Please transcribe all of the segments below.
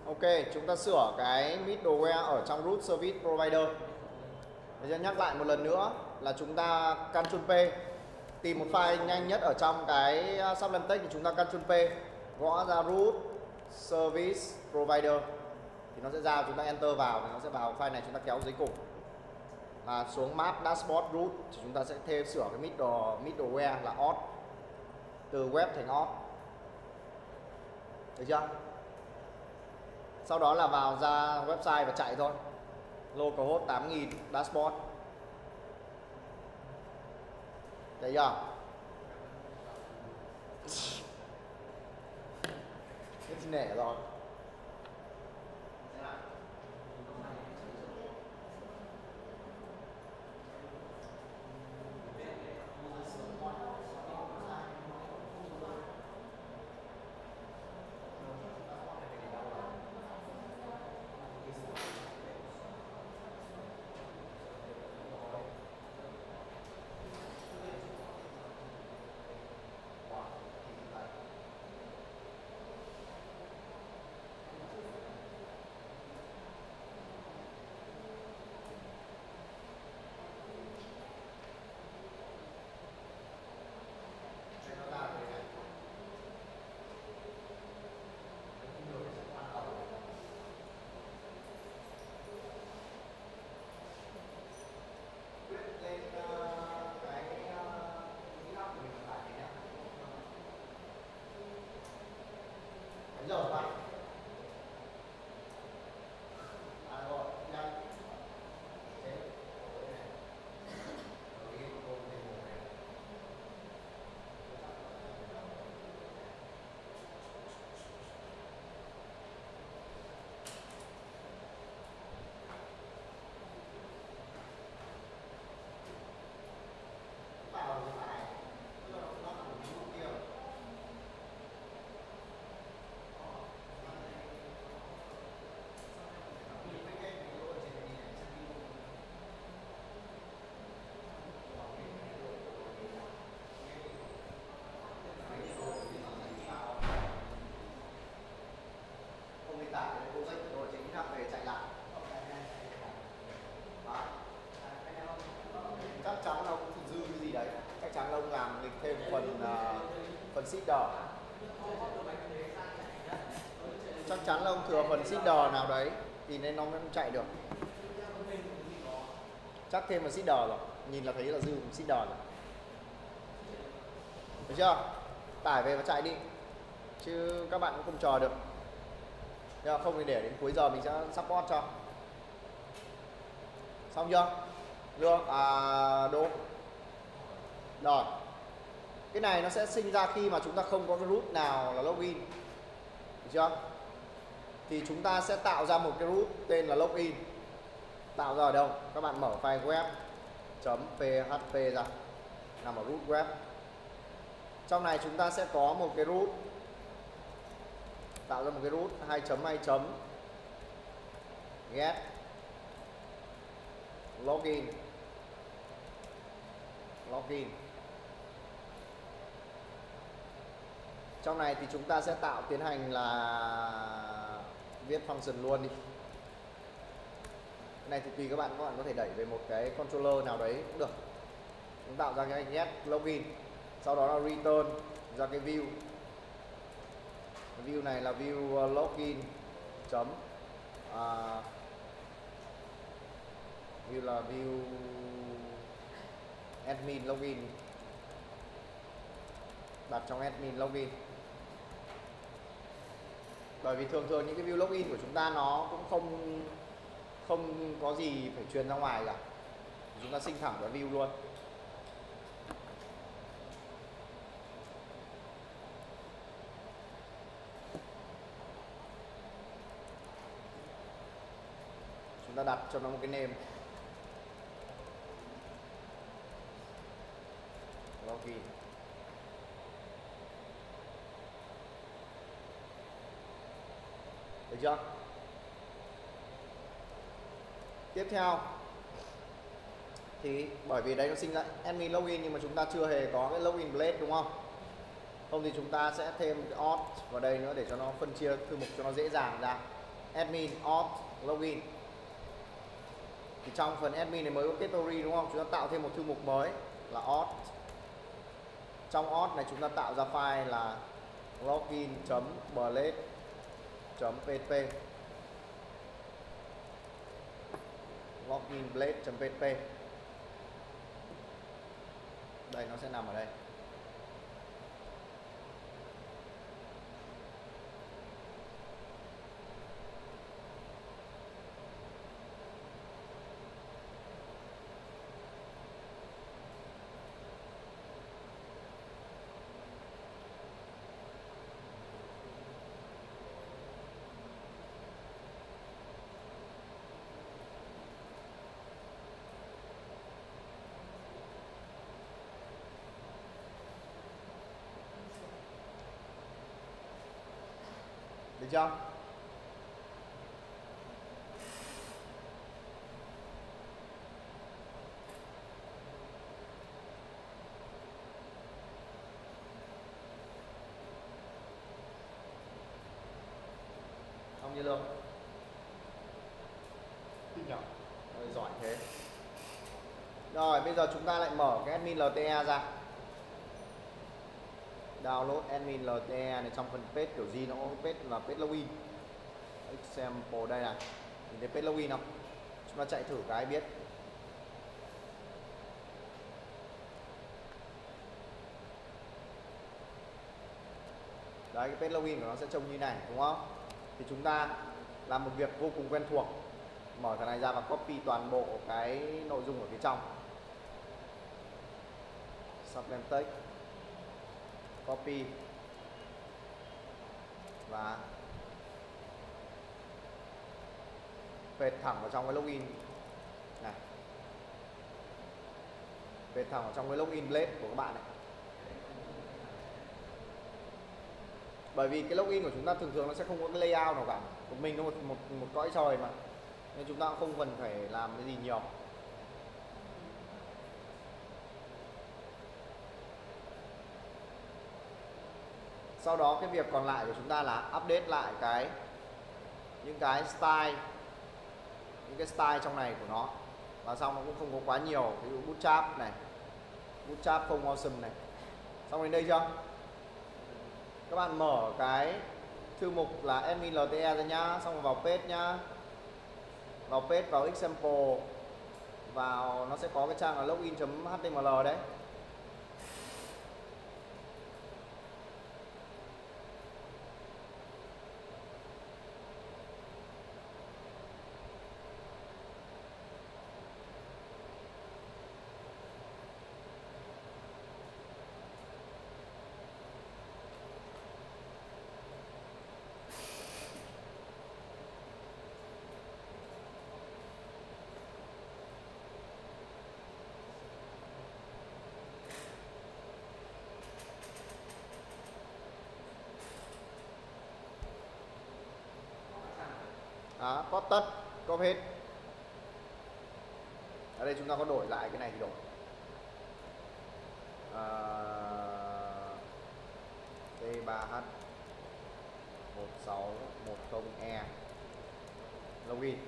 Ok, chúng ta sửa cái middleware ở trong root service provider. Để cho nhắc lại một lần nữa là chúng ta Ctrl P tìm một file nhanh nhất ở trong cái Sublime Text thì chúng ta Ctrl P gõ ra root service provider thì nó sẽ ra, chúng ta enter vào thì nó sẽ vào file này, chúng ta kéo dưới cùng là xuống map dashboard root thì chúng ta sẽ thêm sửa cái middleware là auth từ web thành auth, được chưa? Sau đó là vào ra website và chạy thôi, localhost 8000 dashboard, thấy chưa? Hết nẻ rồi. Rồi bạn. Rồi, nhanh. Thế. Vào cái này. Nó là một cái kia. Chắc chắn là ông dư cái gì đấy, chắc chắn là ông làm lịch thêm phần seeder, chắc chắn là ông thừa phần seeder nào đấy thì nên nó mới chạy được, chắc thêm phần seeder rồi, nhìn là thấy là dư phần seeder rồi, được chưa? Tải về và chạy đi chứ các bạn cũng không chờ được, nhưng không thì để đến cuối giờ mình sẽ support cho. Xong chưa? Được đúng rồi. Cái này nó sẽ sinh ra khi mà chúng ta không có cái root nào là login, được chưa? Thì chúng ta sẽ tạo ra một cái root tên là login. Tạo ra ở đâu? Các bạn mở file web.php ra, nằm ở root web. Trong này chúng ta sẽ có một cái root, tạo ra một cái root 2.2 get login. Trong này thì chúng ta sẽ tiến hành là viết function luôn đi. Cái này thì tùy các bạn có thể đẩy về một cái controller nào đấy cũng được. Chúng tạo ra cái get login, sau đó là return ra cái view. Cái view này là view login chấm view là view admin login, đặt trong admin login. Bởi vì thường những cái view login của chúng ta nó cũng không có gì phải truyền ra ngoài cả, chúng ta sinh thẳng vào view luôn. Chúng ta đặt cho nó một cái name login. Được chưa? Tiếp theo thì bởi vì đấy nó sinh ra admin login nhưng mà chúng ta chưa hề có cái login blade đúng không? Không thì chúng ta sẽ thêm cái auth vào đây nữa để cho nó phân chia thư mục cho nó dễ dàng ra. admin auth login. Thì trong phần admin này mới có category đúng không? Chúng ta tạo thêm một thư mục mới là auth. Trong auth này chúng ta tạo ra file là login.blade.php. Login.blade.php. Đây nó sẽ nằm ở đây. Được chưa? Xong như luôn. Nhỏ. Giỏi thế. Rồi bây giờ chúng ta lại mở cái admin LTE ra. Download admin LTE này, trong phần page kiểu gì nó có page là page login. Example đây này. Nhìn thấy page login không? Chúng ta chạy thử cái biết. Đấy, cái page login của nó sẽ trông như này đúng không? Thì chúng ta làm một việc vô cùng quen thuộc. Mở cái này ra và copy toàn bộ cái nội dung ở phía trong. Sublen text, copy và paste thẳng vào trong cái login này, paste thẳng vào trong cái login blade của các bạn này. Bởi vì cái login của chúng ta thường thường nó sẽ không có cái layout nào cả, của mình nó một cõi trời mà, nên chúng ta cũng không cần phải làm cái gì nhiều. Sau đó cái việc còn lại của chúng ta là update lại những cái style trong này của nó, và xong nó cũng không có quá nhiều. Ví dụ bootstrap này, bootstrap không awesome này. Xong đến đây chưa? Các bạn mở cái thư mục là admin LTE ra nhá, xong rồi vào page nhá, vào page, vào example, vào nó sẽ có cái trang là login.html đấy. Đó, có tất, có hết. Ở đây chúng ta có đổi lại cái này thì đổi. T3H 1610E login.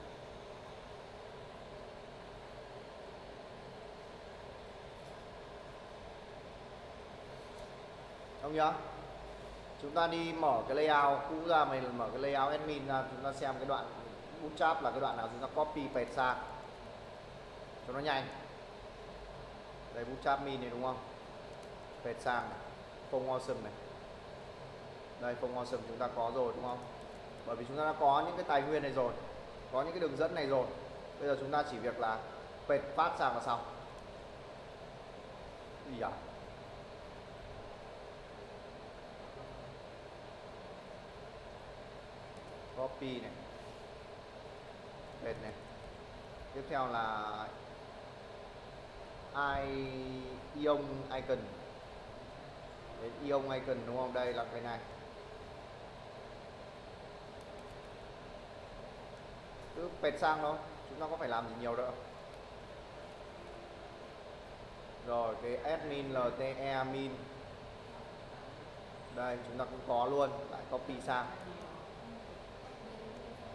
Không nhớ? Chúng ta đi mở cái layout cũ ra, mình mở cái layout admin ra, chúng ta xem cái đoạn bootstrap là cái đoạn nào chúng ta copy paste sang cho nó nhanh. Đây bootstrap min này đúng không? Paste sang này. Phông awesome này. Đây phông awesome chúng ta có rồi đúng không? Bởi vì chúng ta đã có những cái tài nguyên này rồi, có những cái đường dẫn này rồi. Bây giờ chúng ta chỉ việc là paste phát sang là xong. Gì à? Copy này, paste này. Tiếp theo là ion icon. Đấy, ion icon đúng không? Đây là cái này. Cứ paste sang thôi, chúng ta có phải làm gì nhiều đâu. Rồi cái admin LTE min, đây chúng ta cũng có luôn, lại copy sang.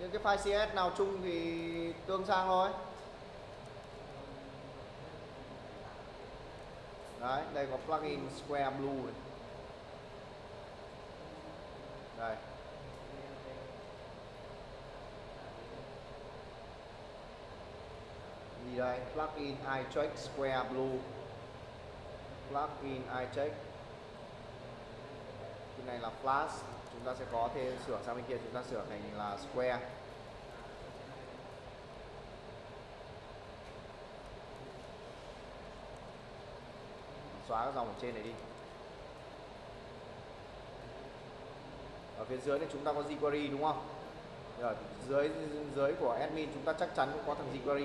những cái file CS nào chung thì tương sang thôi. Đấy, đây có plugin Square Blue này. Đây. Gì đây? Plugin iCheck Square Blue. Plugin iCheck. Cái này là Flash. Chúng ta sẽ có thêm sửa sang bên kia, chúng ta sửa thành là Square. Xóa cái dòng ở trên này đi. Ở phía dưới này chúng ta có jQuery đúng không? Ở dưới của admin chúng ta chắc chắn cũng có thằng jQuery.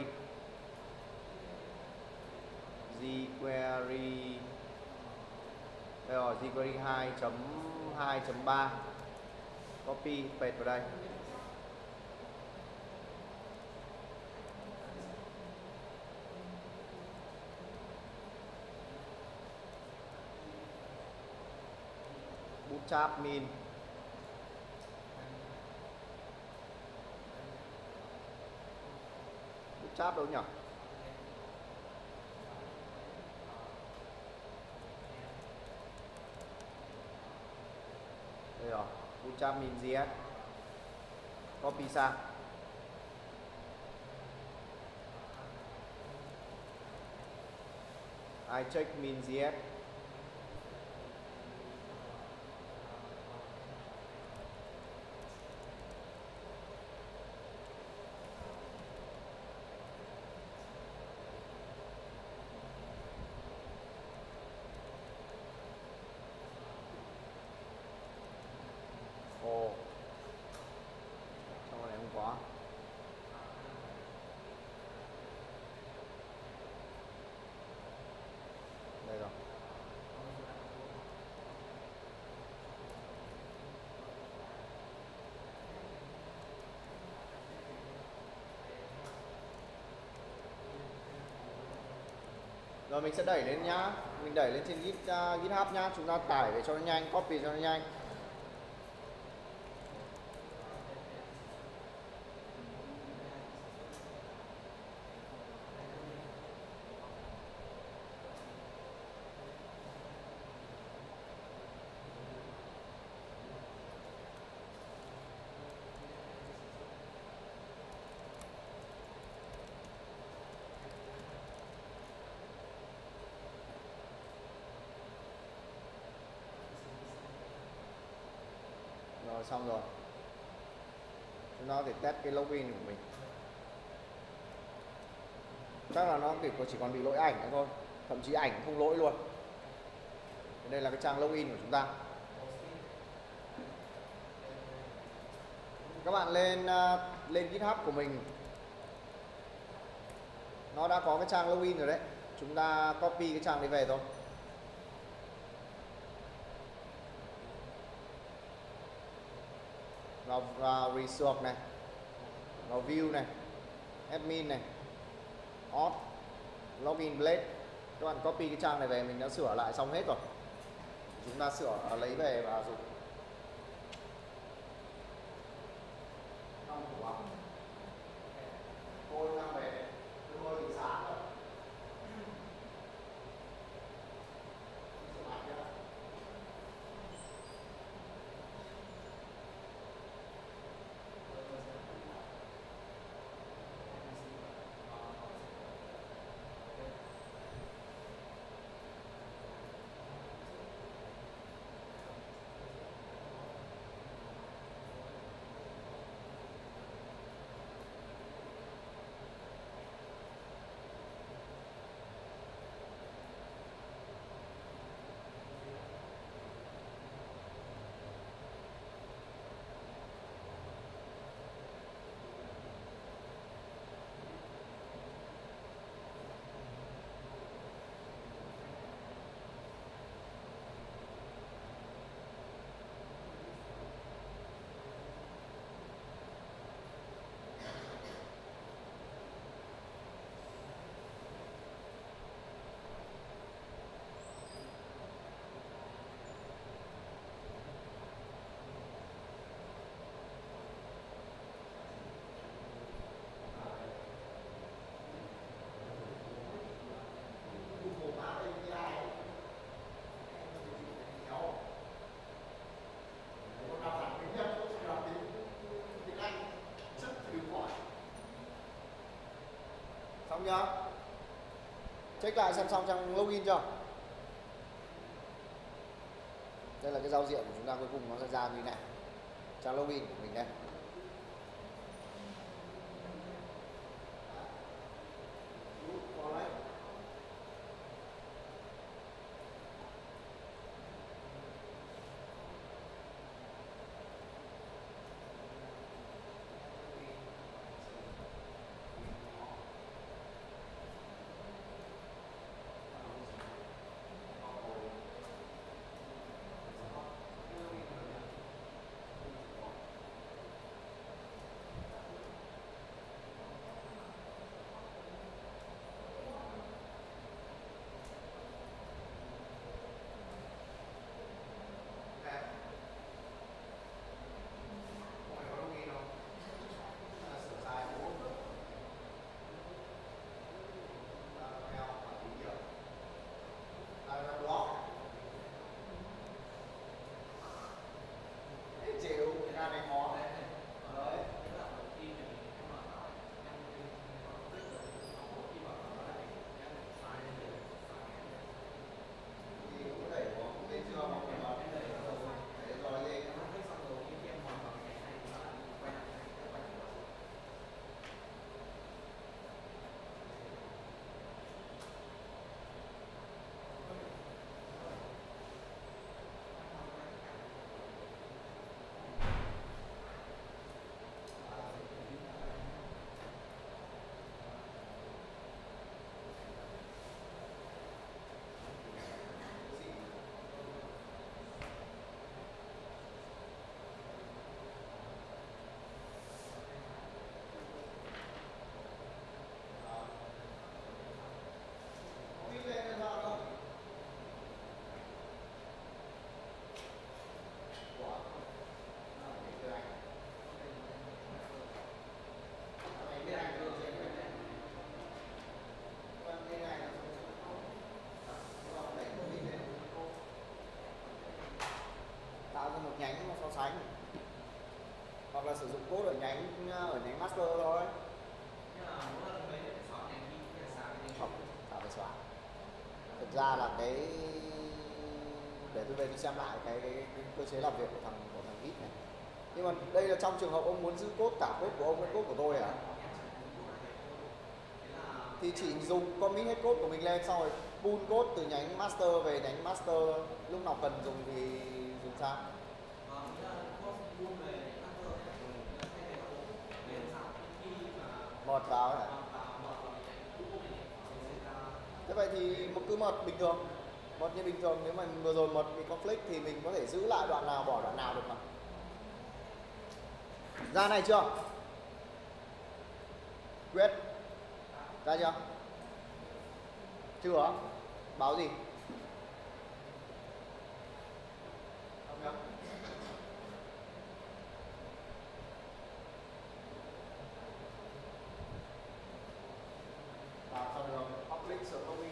jQuery đây rồi, jQuery 2.2.3. Copy paste vào đây. Bootstrap min. Bootstrap đâu nhỉ? Đây rồi, Bootstrap min JS. Copy sang. iCheck min JS. Ồ, trong này không có. Đây rồi. Rồi mình sẽ đẩy lên nhá. Mình đẩy lên trên GitHub nhá. Chúng ta tải về cho nó nhanh, copy cho nó nhanh. Rồi xong rồi. Chúng ta có thể test cái login của mình. Chắc là nó chỉ còn bị lỗi ảnh nữa thôi. Thậm chí ảnh không lỗi luôn. Đây là cái trang login của chúng ta. Các bạn lên GitHub của mình, nó đã có cái trang login rồi đấy. Chúng ta copy cái trang đấy về thôi. Vào resource này, vào view này, admin này, auth, login blade. Các bạn copy cái trang này về, mình đã sửa lại xong hết rồi. Chúng ta sửa lấy về và dùng. Tôi mang về, tôi bị sáng rồi. nhá. Check lại xem xong trang login chưa. Đây là cái giao diện của chúng ta, cuối cùng nó sẽ ra như thế này. Trang login của mình đây. Tạo ra một nhánh so sánh, hoặc là sử dụng code ở nhánh master thôi. Không, tạo phải xóa. Thực ra là cái để tôi về tôi xem lại cái cơ chế làm việc của thằng Git này. Nhưng mà đây là trong trường hợp ông muốn giữ code, cả code của ông với code của tôi hả? Thì chỉ dùng commit hết code của mình lên, xong rồi pull code từ nhánh master về nhánh master, lúc nào cần dùng thì dùng sao? Mật vào hả? Thế vậy thì cứ mật bình thường, mật như bình thường. Nếu mà vừa rồi mật bị conflict thì mình có thể giữ lại đoạn nào bỏ đoạn nào được mà. Ra này chưa? Quyết ra chưa? Chưa? Báo gì? Vào sau đường public sở login.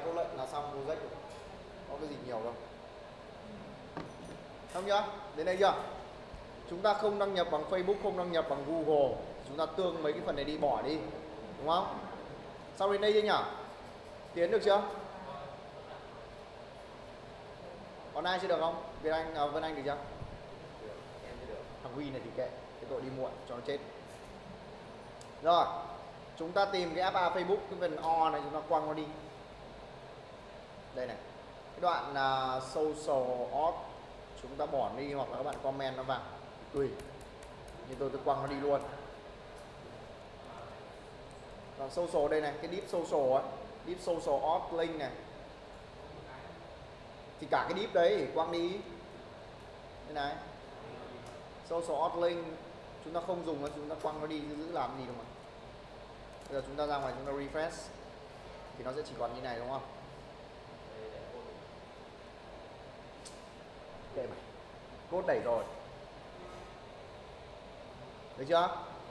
câu lệnh là xong project rồi. Có cái gì nhiều đâu. Xong chưa? Đến đây chưa? Chúng ta không đăng nhập bằng Facebook, không đăng nhập bằng Google, chúng ta tương mấy cái phần này đi, bỏ đi, đúng không? Sau đến đây chưa nhỉ? Tiến được chưa? Còn ai chưa được không? Vân Anh được chưa? Thằng Huy này thì kệ, cái tội đi muộn cho nó chết. Rồi, chúng ta tìm cái app Facebook, cái phần O này chúng ta quăng nó đi. Đây này, cái đoạn social auth chúng ta bỏ đi, hoặc là các bạn comment nó vào, tùy. Như tôi quăng nó đi luôn. Còn social đây này, cái deep social ấy, deep social auth link này, thì cả cái deep đấy quăng đi. Đây này, social auth link chúng ta không dùng, chúng ta quăng nó đi, giữ làm gì đâu mà. Bây giờ chúng ta ra ngoài, chúng ta refresh thì nó sẽ chỉ còn như này, đúng không? Kệ mày, code đẩy rồi, được chưa?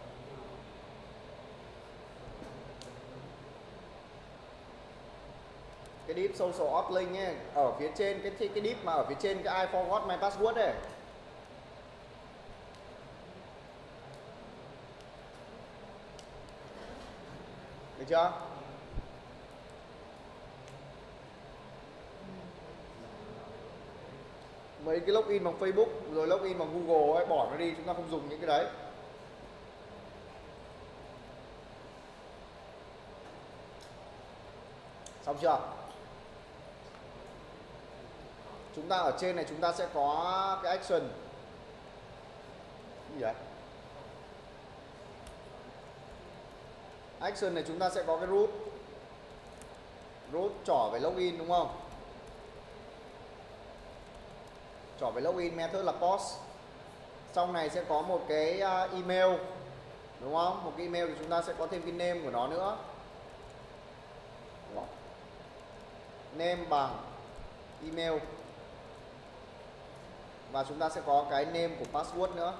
Cái deep social auth link ấy, ở phía trên cái deep mà ở phía trên cái I forgot my password ấy, được chưa? Mấy cái login bằng Facebook rồi login bằng Google ấy, bỏ nó đi, chúng ta không dùng những cái đấy. Xong chưa? Chúng ta ở trên này chúng ta sẽ có cái action. Cái gì đấy? Action này chúng ta sẽ có cái root. Root trỏ về login, đúng không? Trỏ về login, method là post. Trong này sẽ có một cái email, đúng không? Một cái email thì chúng ta sẽ có thêm cái name của nó nữa. Name bằng email. Và chúng ta sẽ có cái name của password nữa.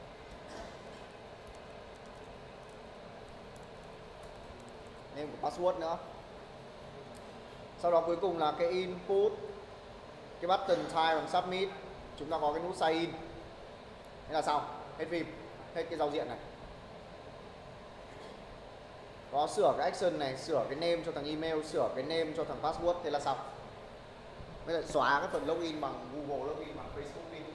Name của password nữa. Sau đó cuối cùng là cái input, cái button type bằng submit. Chúng ta có cái nút sign in. Thế là xong, hết phim, hết cái giao diện này. Có sửa cái action này, sửa cái name cho thằng email, sửa cái name cho thằng password, thế là xong. Bây giờ xóa cái phần login bằng Google, login bằng Facebook đi.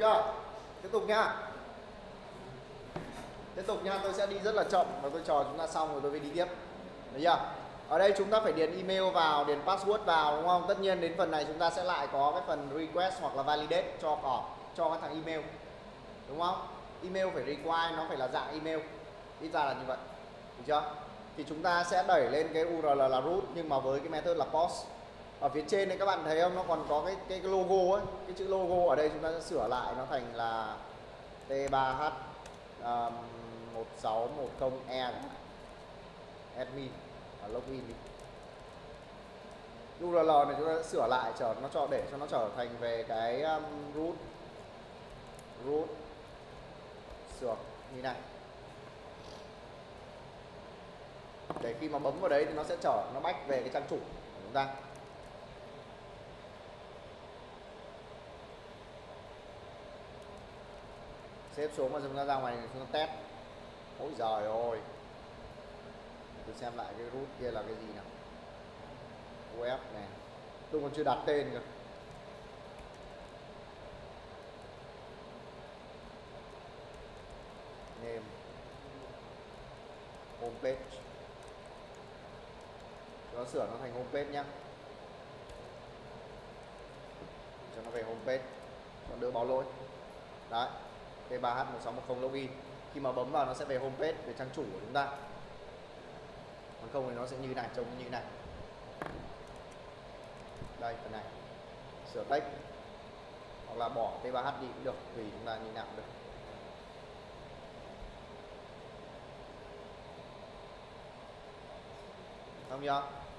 chưa? Tiếp tục nhá. Tiếp tục nha, tôi sẽ đi rất là chậm và tôi chờ chúng ta xong rồi tôi mới đi tiếp. Được chưa? Ở đây chúng ta phải điền email vào, điền password vào đúng không? Tất nhiên đến phần này chúng ta sẽ lại có cái phần request hoặc là validate cho cái thằng email. Đúng không? Email phải require, nó phải là dạng email. Ít ra là như vậy. Được chưa? Thì chúng ta sẽ đẩy lên cái URL là root nhưng mà với cái method là post. Ở phía trên này các bạn thấy không? Nó còn có cái logo ấy, cái chữ logo ở đây chúng ta sẽ sửa lại nó thành là T3H 1610E admin và login đi. URL này chúng ta sẽ sửa lại để cho nó trở thành về cái root sửa như này. Để khi mà bấm vào đấy thì nó sẽ nó back về cái trang chủ của chúng ta. Xếp xuống và chúng ta ra ngoài chúng ta test. Ôi giời ơi. Tôi xem lại cái root kia là cái gì nào. Web này. Tôi còn chưa đặt tên cơ. Name. Homepage. Nó sửa nó thành homepage nhá. Cho nó về homepage. Còn đỡ báo lỗi. Đấy. T3H1610 login. Khi mà bấm vào nó sẽ về homepage, về trang chủ của chúng ta. Còn không thì nó sẽ như này, trông như này. Đây, phần này. Sửa text. Hoặc là bỏ T3H đi cũng được, tùy chúng ta như nào cũng được. Xong chưa?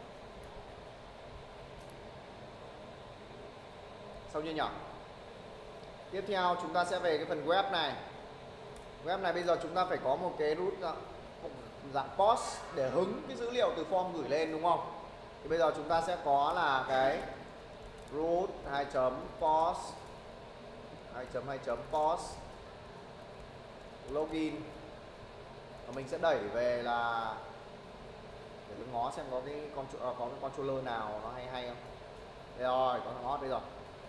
Xong chưa nhỉ? Tiếp theo chúng ta sẽ về cái phần web này. Web này bây giờ chúng ta phải có một cái root dạng post để hứng cái dữ liệu từ form gửi lên đúng không? Thì bây giờ chúng ta sẽ có là cái root 2.post 2.2.post login. Và mình sẽ đẩy về là để tôi ngó xem có cái controller nào nó hay không. Đây rồi, có thằng hot đây rồi.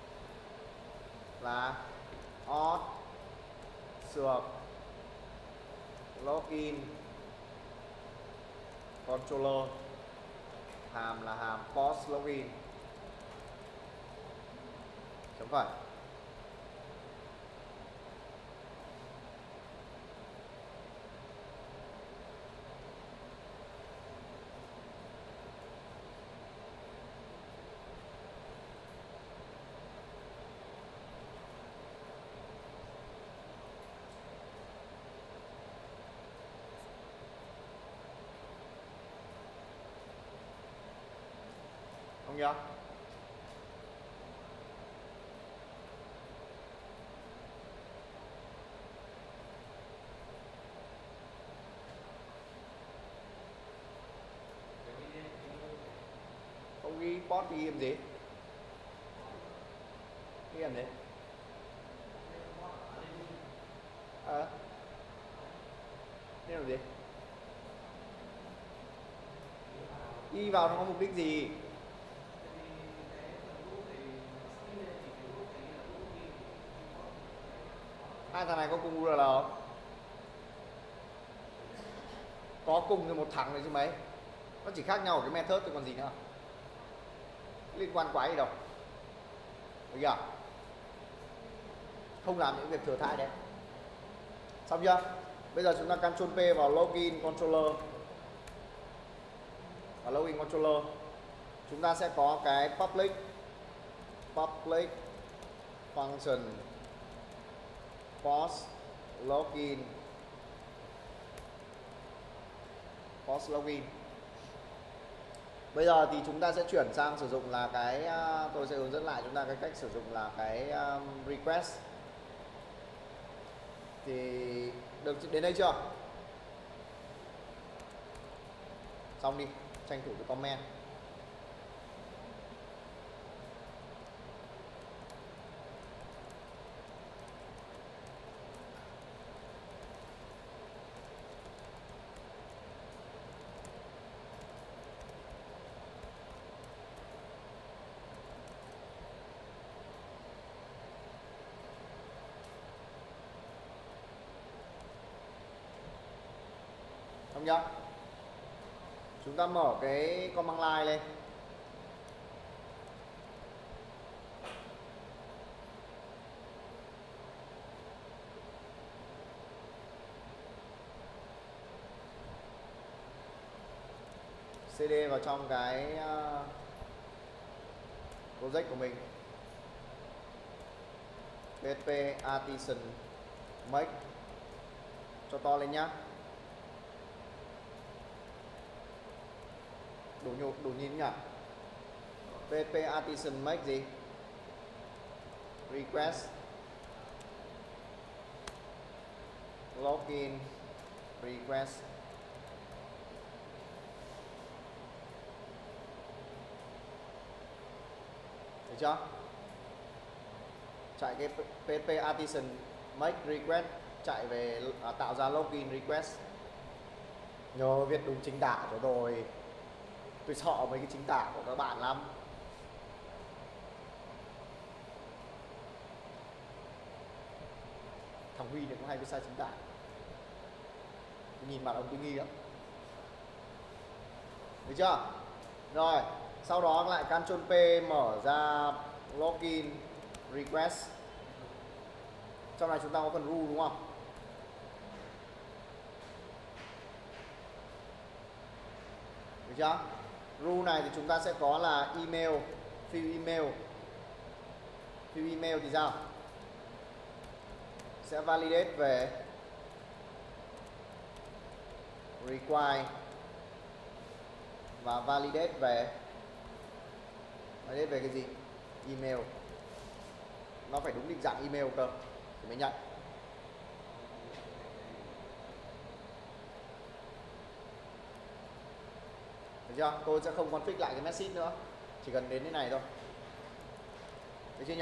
Là auth sược login controller, hàm là hàm post login chấm phẩy. Không nhớ. Không ghi post đi làm gì? Ghi làm gì? Nên làm gì? Đi vào nó có mục đích gì? Hai thằng này có cùng URL không? Có cùng thì một thằng này chứ mấy. Nó chỉ khác nhau ở cái method thôi còn gì nữa. Liên quan quái gì đâu. Được chưa? Không làm những việc thừa thãi đấy. Xong chưa? Bây giờ chúng ta Ctrl P vào login controller. Và login controller chúng ta sẽ có cái public function post login Bây giờ thì chúng ta sẽ chuyển sang sử dụng là cái tôi sẽ hướng dẫn lại chúng ta cái cách sử dụng là cái request. Thì được đến đây chưa? Xong đi, tranh thủ cái comment. chưa? Chúng ta mở cái command line lên. CD vào trong cái project của mình. PHP Artisan Make cho to lên nhá. Đủ nhìn nhỉ? PHP Artisan Make gì? Request login request. Được chưa? Chạy cái PHP Artisan Make Request, chạy về tạo ra login request. Nhớ viết đúng chính tả cho tôi. Tôi sợ mấy cái chính tả của các bạn lắm. Thằng Huy này cũng hay viết sai chính tả. Nhìn mặt ông tôi nghi lắm. Được chưa? Rồi, sau đó lại Ctrl P mở ra login request. Trong này chúng ta có phần rule đúng không? Được chưa? Rule này thì chúng ta sẽ có là email, fill email. Fill email thì sao? Sẽ validate về require và validate về cái gì? Email. Nó phải đúng định dạng email cơ thì mới nhận. Được chưa? Tôi sẽ không config lại cái message nữa, chỉ cần đến thế này thôi. Được chưa nhỉ?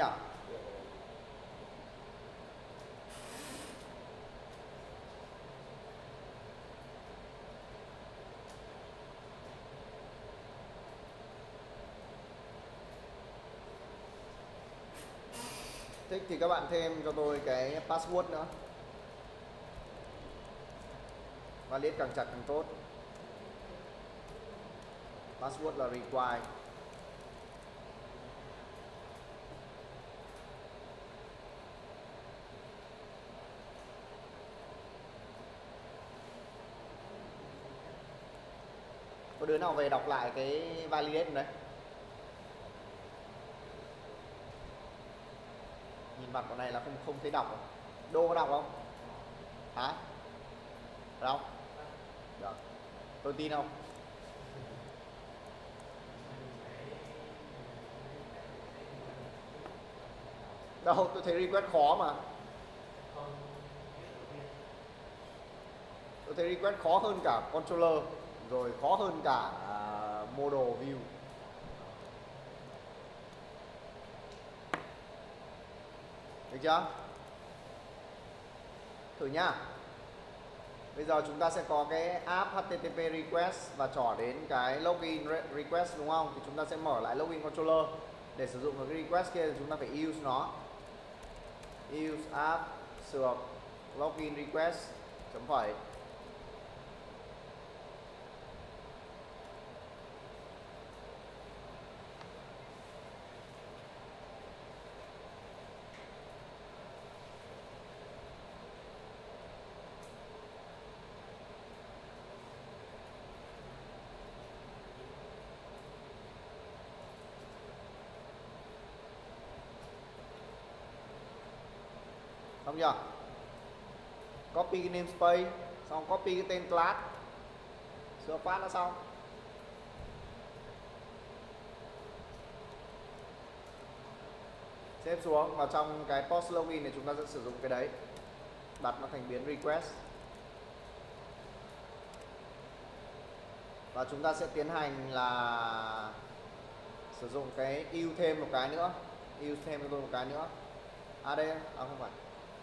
Thích thì các bạn thêm cho tôi cái password nữa. Validate càng chặt càng tốt. Password là require. Có đứa nào về đọc lại cái validate đấy? Nhìn mặt con này là không thấy đọc không? Đô có đọc không? Hả? Đọc? Được. Tôi tin không? Đâu, tôi thấy request khó mà. Tôi thấy request khó hơn cả controller, rồi khó hơn cả model view. Được chưa? Thử nhá. Bây giờ chúng ta sẽ có cái app HTTP request và trỏ đến cái login request đúng không? Thì chúng ta sẽ mở lại login controller. Để sử dụng cái request kia thì chúng ta phải use nó. Use app sược login request chấm phẩy. Xong chưa? Copy cái namespace, xong copy cái tên class, sửa phát là xong. Xếp xuống vào trong cái post login này, chúng ta sẽ sử dụng cái đấy, đặt nó thành biến request. Và chúng ta sẽ tiến hành là sử dụng cái use thêm một cái nữa, use thêm cho tôi một cái nữa. Đây, không phải.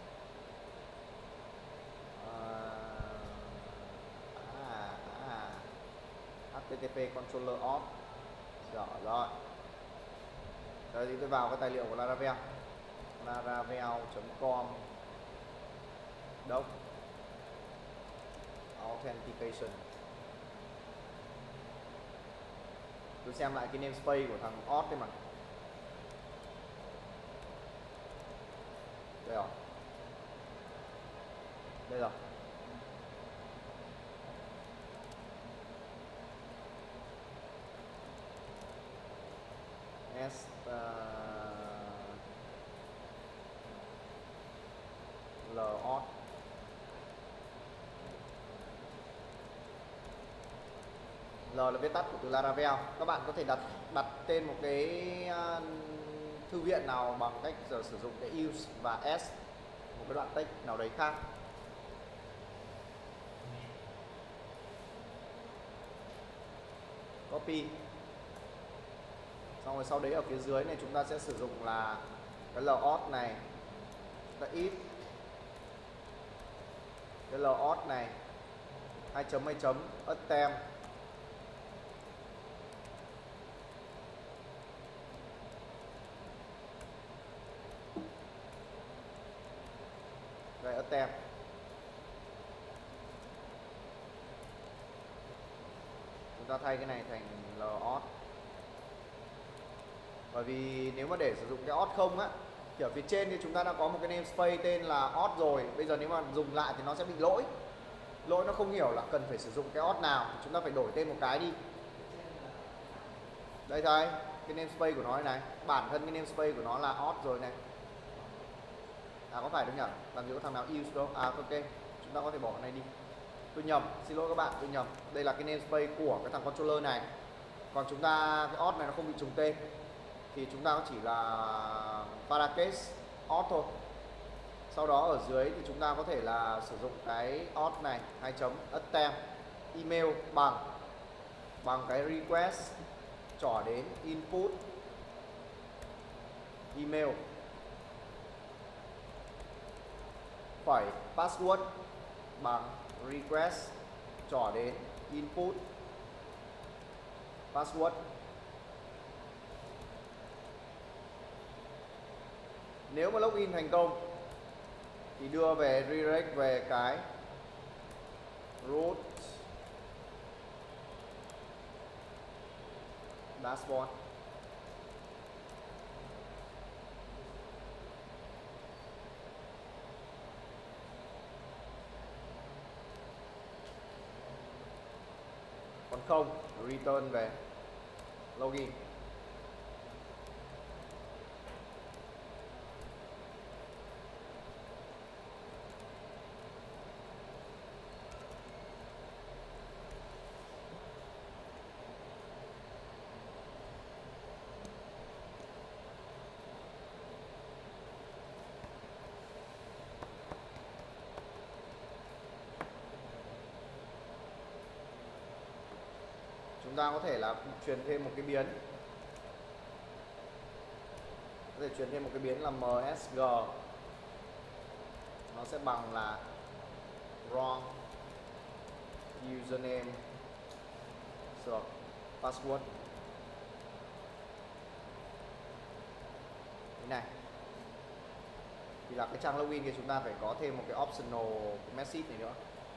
HTTP controller off. Rồi. Rồi thì tôi vào cái tài liệu của Laravel. Laravel.com doc authentication. Tôi xem lại cái namespace của thằng auth đây mà. Đây rồi. Đây rồi. S L auth. L là viết tắt của từ Laravel. Các bạn có thể đặt tên một cái thư viện nào bằng cách sử dụng cái use và s, một cái đoạn text nào đấy khác. Copy. Xong rồi sau đấy ở phía dưới này chúng ta sẽ sử dụng là cái lauth này, ta if cái lauth này 2 chấm attempt đây attempt. Chúng ta thay cái này thành lauth. Bởi vì nếu mà để sử dụng cái auth không á, kiểu phía trên thì chúng ta đã có một cái namespace tên là auth rồi. Bây giờ nếu mà dùng lại thì nó sẽ bị lỗi. Lỗi nó không hiểu là cần phải sử dụng cái auth nào, chúng ta phải đổi tên một cái đi. Đây thôi, cái namespace của nó này, bản thân cái namespace của nó là auth rồi này. À có phải đúng nhỉ? Làm gì có thằng nào use đâu. À ok, chúng ta có thể bỏ cái này đi. Tôi nhầm, xin lỗi các bạn, tôi nhầm. Đây là cái namespace của cái thằng controller này. Còn chúng ta, cái auth này nó không bị trùng tên thì chúng ta chỉ là parakase auth thôi. Sau đó ở dưới thì chúng ta có thể là sử dụng cái auth này 2 chấm attempt email bằng cái request trỏ đến input email phẩy password bằng request trỏ đến input password. Nếu mà login thành công thì đưa về redirect về cái root dashboard. Còn không, return về login. Chúng ta có thể là truyền thêm một cái biến, có thể truyền thêm một cái biến là msg, nó sẽ bằng là wrong username password. Thế này thì là cái trang login thì chúng ta phải có thêm một cái optional message này nữa.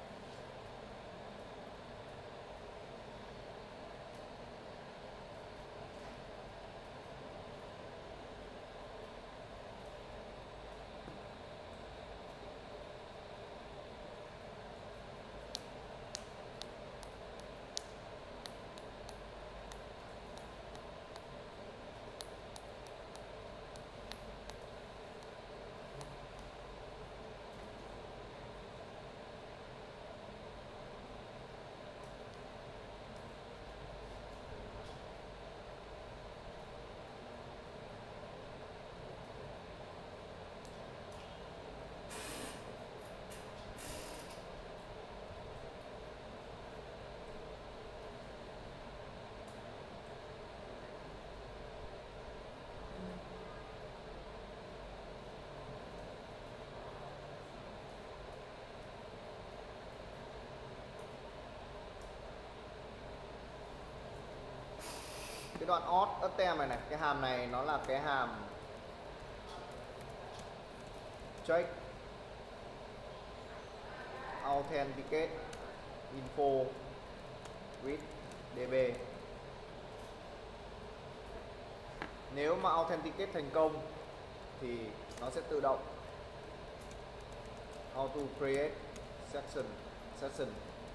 Cái đoạn auth attempt này cái hàm này nó là cái hàm check authenticate info with db. Nếu mà authenticate thành công thì nó sẽ tự động auto create session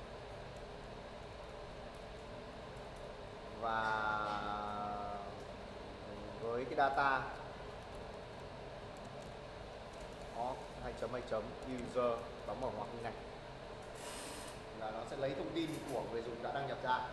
và với cái data đó, 2.2 user đóng mở ngoặc như này là nó sẽ lấy thông tin của người dùng đã đăng nhập ra.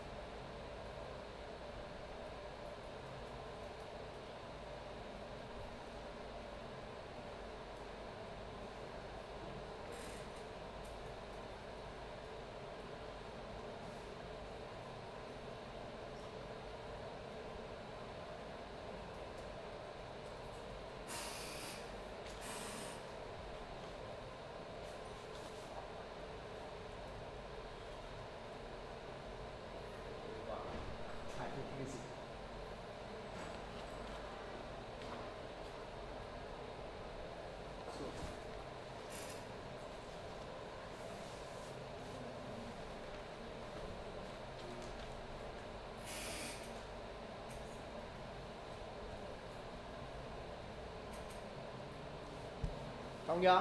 Xong chưa?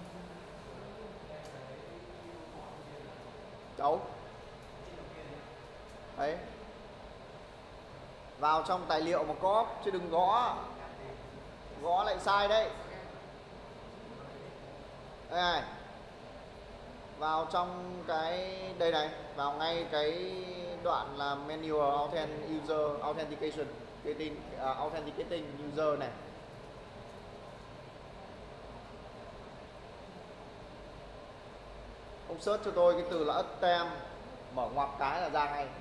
Đâu? Đấy. Vào trong tài liệu mà copy chứ đừng gõ. Gõ lại sai đấy. Đây này. Vào trong cái đây này, vào ngay cái đoạn là manual user authentication authenticating user này. Ông search cho tôi cái từ là attempt, mở ngoặc cái là ra ngay.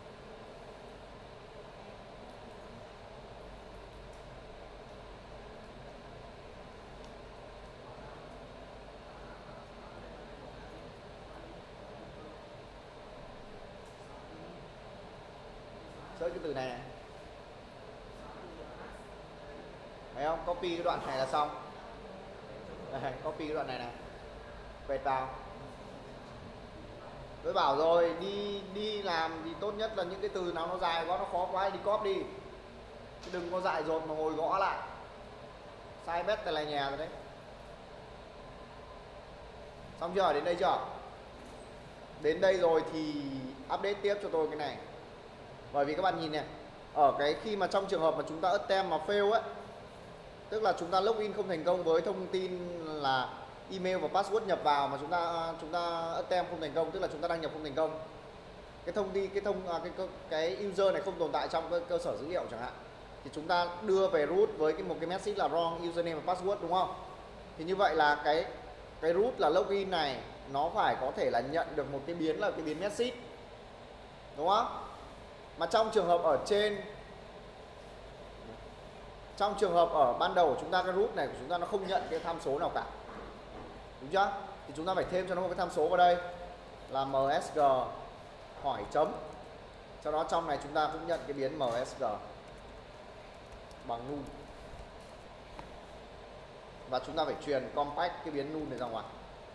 Search cái từ này này. Thấy không? Copy cái đoạn này là xong. Đây, copy cái đoạn này này. Paste vào. Tôi bảo rồi, đi làm thì tốt nhất là những cái từ nào nó dài quá, nó khó quá đi copy đi. Chứ đừng có dại dột mà ngồi gõ lại. Sai bét tại là nhà rồi đấy. Xong chưa? Đến đây chưa? Đến đây rồi thì update tiếp cho tôi cái này. Bởi vì các bạn nhìn này, ở cái khi mà trong trường hợp mà chúng ta attempt mà fail ấy, tức là chúng ta login không thành công với thông tin là email và password nhập vào mà chúng ta attempt không thành công, tức là chúng ta đăng nhập không thành công. Cái thông tin cái user này không tồn tại trong cơ sở dữ liệu chẳng hạn. Thì chúng ta đưa về root với một cái message là wrong username và password, đúng không? Thì như vậy là cái root là login này nó phải có thể là nhận được một cái biến là cái biến message. Đúng không? Mà trong trường hợp ở trên, trong trường hợp ở ban đầu của chúng ta, cái root này của chúng ta nó không nhận cái tham số nào cả, đúng chưa? Thì chúng ta phải thêm cho nó một cái tham số vào đây là msg hỏi chấm. Sau đó trong này chúng ta cũng nhận cái biến msg bằng null. Và chúng ta phải truyền compact cái biến null này ra ngoài.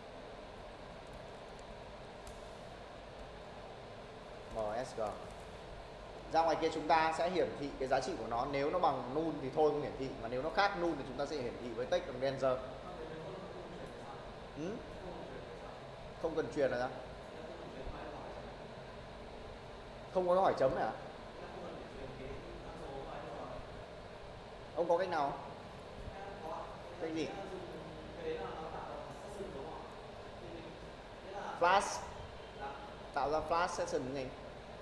msg ra ngoài kia chúng ta sẽ hiển thị cái giá trị của nó. Nếu nó bằng null thì thôi không hiển thị, mà nếu nó khác null thì chúng ta sẽ hiển thị với text bằng Ranger. Không cần truyền là sao? Không có hỏi chấm này à? Ông có cách nào không? Cách gì? Flash. Tạo ra flash session như này.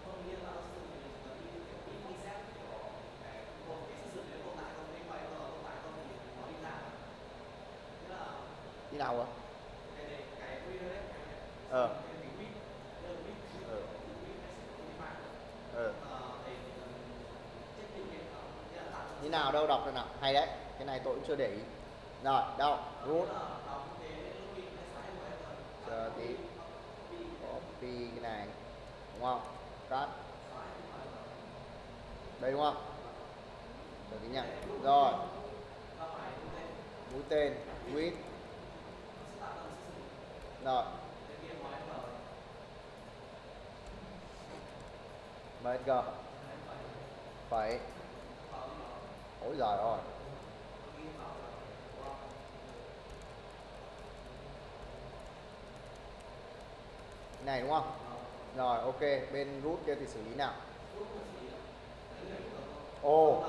Như nào ạ? Như nào đâu, đọc rồi nào. Hay đấy, cái này tôi cũng chưa để ý. Rồi, đâu? Root. Chờ tí. Copy cái này. Đúng không? Cut. Đây đúng không? Chờ tí nha. Rồi. Mũi tên. With. Rồi. MSG. Phải. Ôi giời ơi. Này đúng không? Rồi ok, bên root kia thì xử lý nào? Ồ.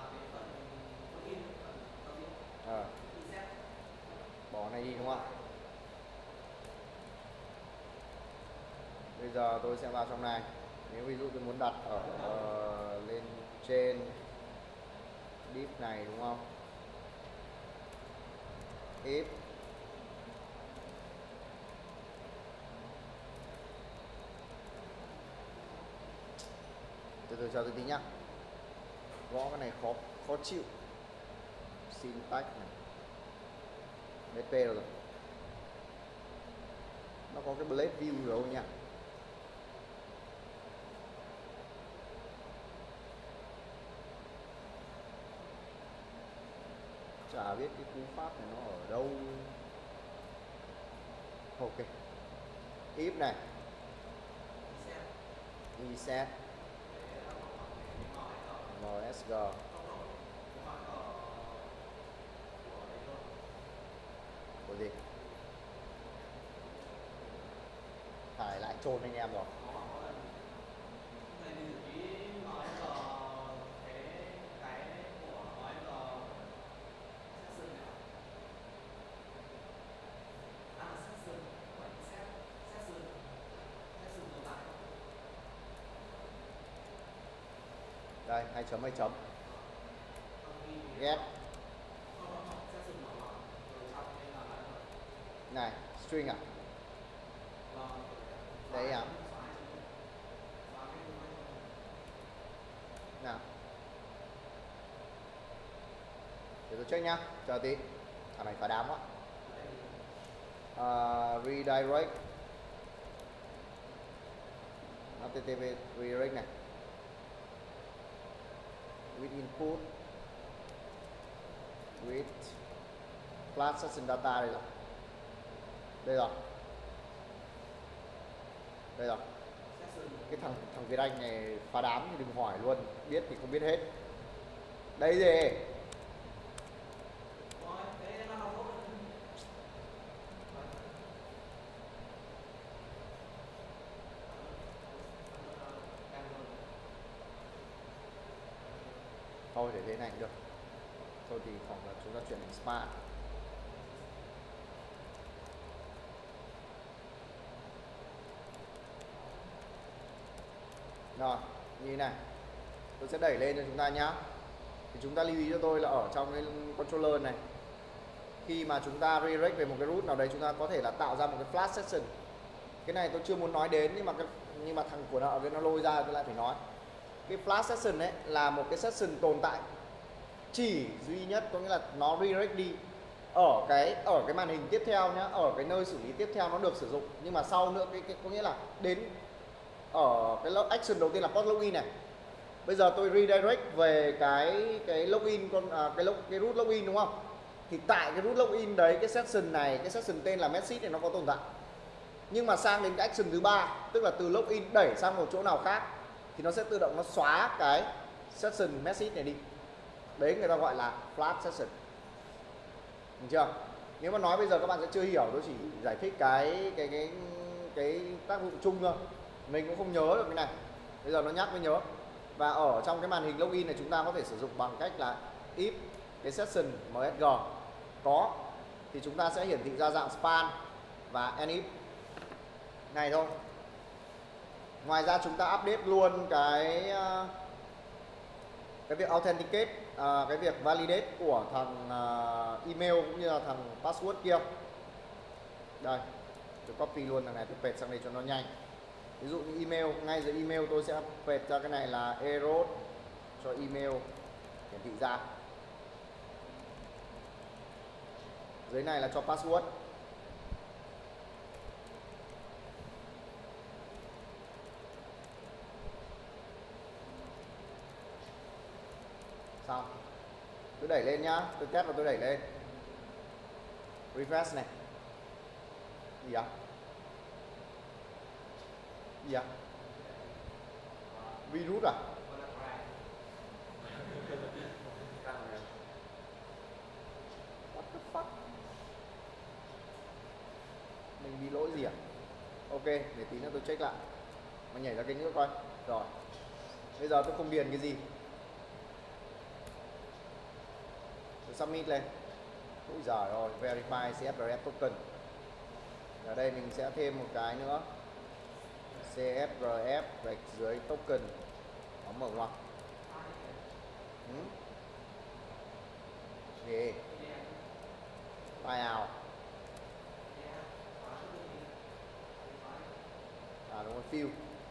Bỏ này đi đúng không? Bây giờ tôi sẽ vào trong này. Nếu ví dụ tôi muốn đặt ở lên trên div này đúng không? If từ từ chờ tôi tí nhá. Gõ cái này khó chịu. Syntax này. BP rồi. Nó có cái blade view rồi nha. Chả biết cái cú pháp này nó ở đâu. Ok. If này. Reset. MSG. Của gì? Thải lại trôn anh em rồi. Đây, 2 chấm 2 chấm. Get. Này, string à? Đấy à? Nào. Để tôi check nhá, chờ tí. Thằng này phá đám quá. Redirect. HTTP redirect này. With input. With class session data đây rồi. Đây rồi. Đây rồi. Cái thằng Việt Anh này phá đám thì đừng hỏi luôn, biết thì không biết hết. Đây gì? Thôi để thế này cũng được. Thôi thì khoảng là chúng ta chuyển thành smart. Rồi, như này. Tôi sẽ đẩy lên cho chúng ta nhá. Thì chúng ta lưu ý cho tôi là ở trong cái controller này, khi mà chúng ta redirect về một cái root nào đấy, chúng ta có thể là tạo ra một cái flash session. Cái này tôi chưa muốn nói đến, nhưng mà thằng của nợ cái nó lôi ra tôi lại phải nói. Cái flash session ấy là một cái session tồn tại chỉ duy nhất, có nghĩa là nó redirect đi ở cái màn hình tiếp theo nhá, ở cái nơi xử lý tiếp theo nó được sử dụng, nhưng mà sau nữa cái có nghĩa là đến ở cái action đầu tiên là post login này. Bây giờ tôi redirect về cái login cái root login đúng không? Thì tại cái root login đấy, cái session này, cái session tên là message này nó có tồn tại. Nhưng mà sang đến cái action thứ ba, tức là từ login đẩy sang một chỗ nào khác, thì nó sẽ tự động nó xóa cái session message này đi. Đấy người ta gọi là flash session. Được chưa? Nếu mà nói bây giờ các bạn sẽ chưa hiểu, tôi chỉ giải thích cái tác dụng chung thôi. Mình cũng không nhớ được cái này. Bây giờ nó nhắc mới nhớ. Và ở trong cái màn hình login này chúng ta có thể sử dụng bằng cách là if cái session msg có thì chúng ta sẽ hiển thị ra dạng span và enif này thôi. Ngoài ra chúng ta update luôn cái việc authenticate, cái việc validate của thằng email cũng như là thằng password kia. Đây, tôi copy luôn thằng này, tôi paste sang đây cho nó nhanh. Ví dụ như email, ngay dưới email tôi sẽ paste ra cái này là error cho email hiển thị ra. Dưới này là cho password. Xong. Tôi đẩy lên nhá, tôi test và tôi đẩy lên. Refresh này. Gì à? Gì à? Virus à? ok, để tí nữa tôi check lại. Mà nhảy ra cái nữa coi. Rồi. Bây giờ tôi không điền cái gì. Tôi submit lên. Úi giời ơi, verify CSRF token. Ở đây mình sẽ thêm một cái nữa. CSRF gạch dưới token. Nó mở ngoặc. Ghê. File out. À đúng rồi, fill.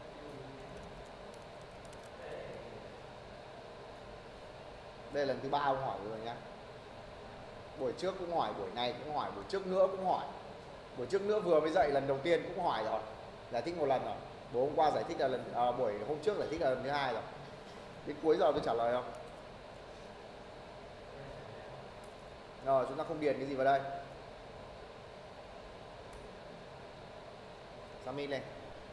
Đây là lần thứ 3 ông hỏi rồi nhá. Buổi trước cũng hỏi, buổi này cũng hỏi, buổi trước nữa cũng hỏi. Buổi trước nữa vừa mới dậy lần đầu tiên cũng hỏi rồi. Giải thích một lần rồi. Buổi hôm qua giải thích là buổi hôm trước giải thích là lần thứ 2 rồi. Đến cuối giờ tôi trả lời không? Rồi chúng ta không điền cái gì vào đây. Submit lên.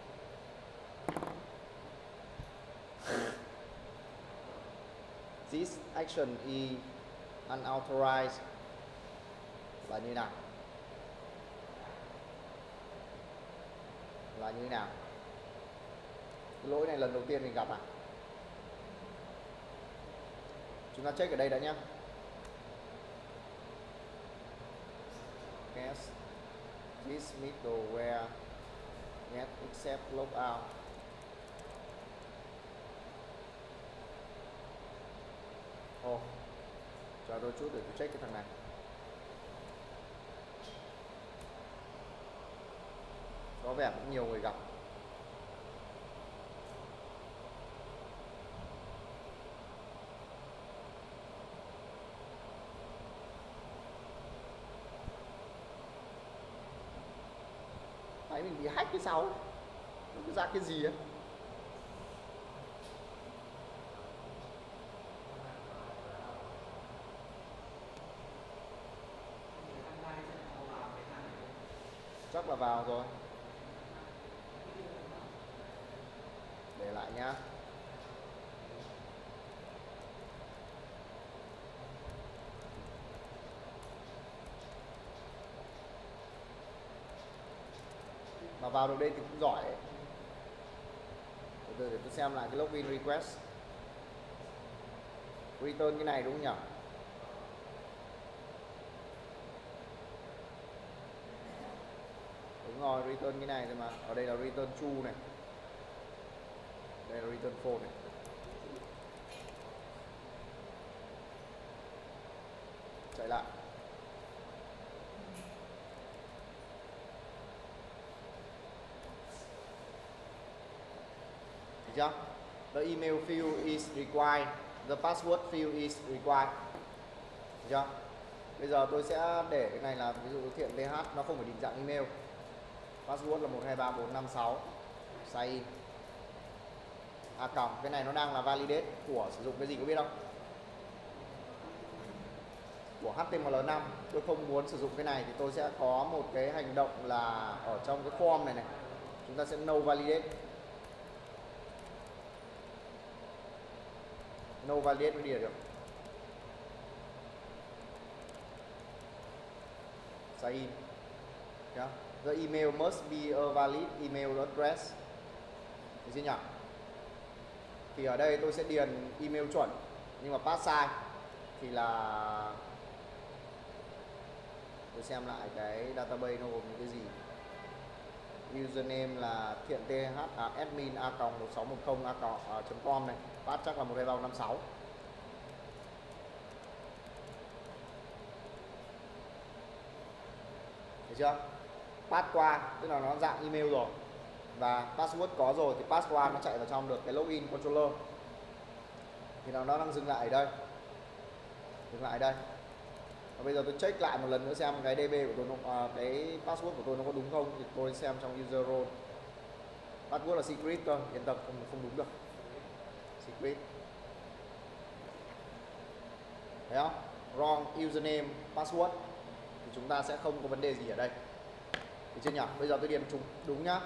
This action is unauthorized là như nào? Là như nào? Cái lỗi này lần đầu tiên mình gặp à? Chúng ta check ở đây đã nhé. Yes. This middleware get accept logout. Ồ, chờ đôi chút để tôi check cái thằng này. Có vẻ cũng nhiều người gặp. Máy mình bị hack cái sau ấy. Nó cứ ra cái gì ấy. Chắc là vào rồi. Để lại nhá. Mà vào được đây thì cũng giỏi ấy. Để tôi xem lại cái login request. Return cái này đúng không nhỉ? Đúng rồi, return cái này thôi mà. Ở đây là return true này. Đây là return false này. Chạy lại. Được chưa? The email field is required. The password field is required. Được chưa? Bây giờ tôi sẽ để cái này là ví dụ thiện TH, nó không phải định dạng email. Password là 123456. Sign in. Cộng cái này nó đang là validate của sử dụng cái gì có biết không? Của HTML5. Tôi không muốn sử dụng cái này thì tôi sẽ có một cái hành động là ở trong cái form này này. Chúng ta sẽ no validate. No validate mới đi được. Sign in. Yeah. The email must be a valid email address. Được chưa nhỉ? Thì ở đây tôi sẽ điền email chuẩn, nhưng mà pass sai thì là tôi xem lại cái database nó gồm những cái gì. Username là thiện th admin a.1610 .com này, pass chắc là 12356. Được chưa? Pass qua tức là nó dạng email rồi, và password có rồi thì pass qua nó chạy vào trong được cái login controller. Thì nó đang dừng lại ở đây. Dừng lại ở đây. Và bây giờ tôi check lại một lần nữa xem cái DB của tôi cái password của tôi nó có đúng không, thì tôi xem trong user role. Password là secret cơ, yên tâm, không đúng được. Secret. Thấy không? Wrong username, password thì chúng ta sẽ không có vấn đề gì ở đây. Được chưa nhỉ? Bây giờ tôi điền chúng đúng nhá.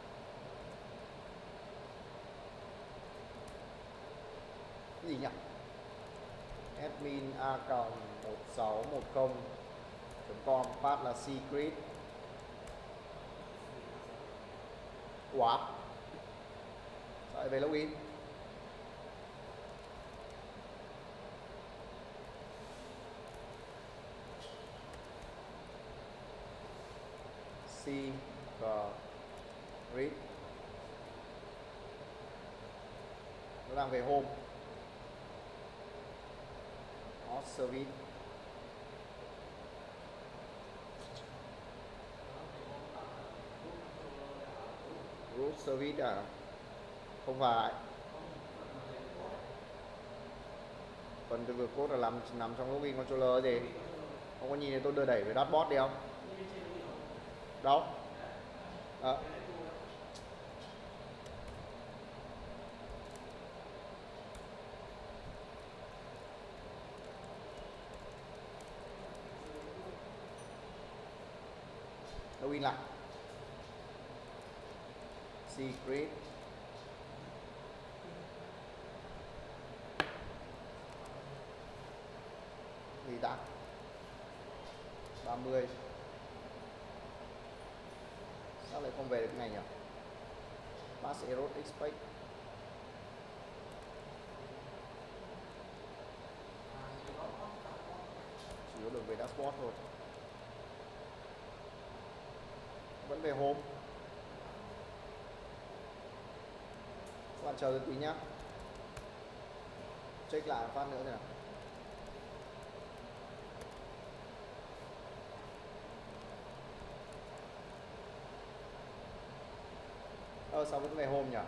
Cái gì nhỉ? Admin a.1610 . com, pass là secret. Ủa? Sao lại về login? C read nó đang về home. Hot service. Root service à? Không phải. Phần từ vượt code là nằm trong login controller gì? Không có nhìn thấy tôi đưa đẩy với dashboard đi không? Đâu? Login lại. Secret. Gì ta? 30. Sao lại không về được cái này nhỉ? Pass error expect. Chỉ có được về dashboard thôi. Vẫn về home. Các bạn chờ tí nhá. Check lại phát nữa thế nào. Sao vẫn về home nhỉ?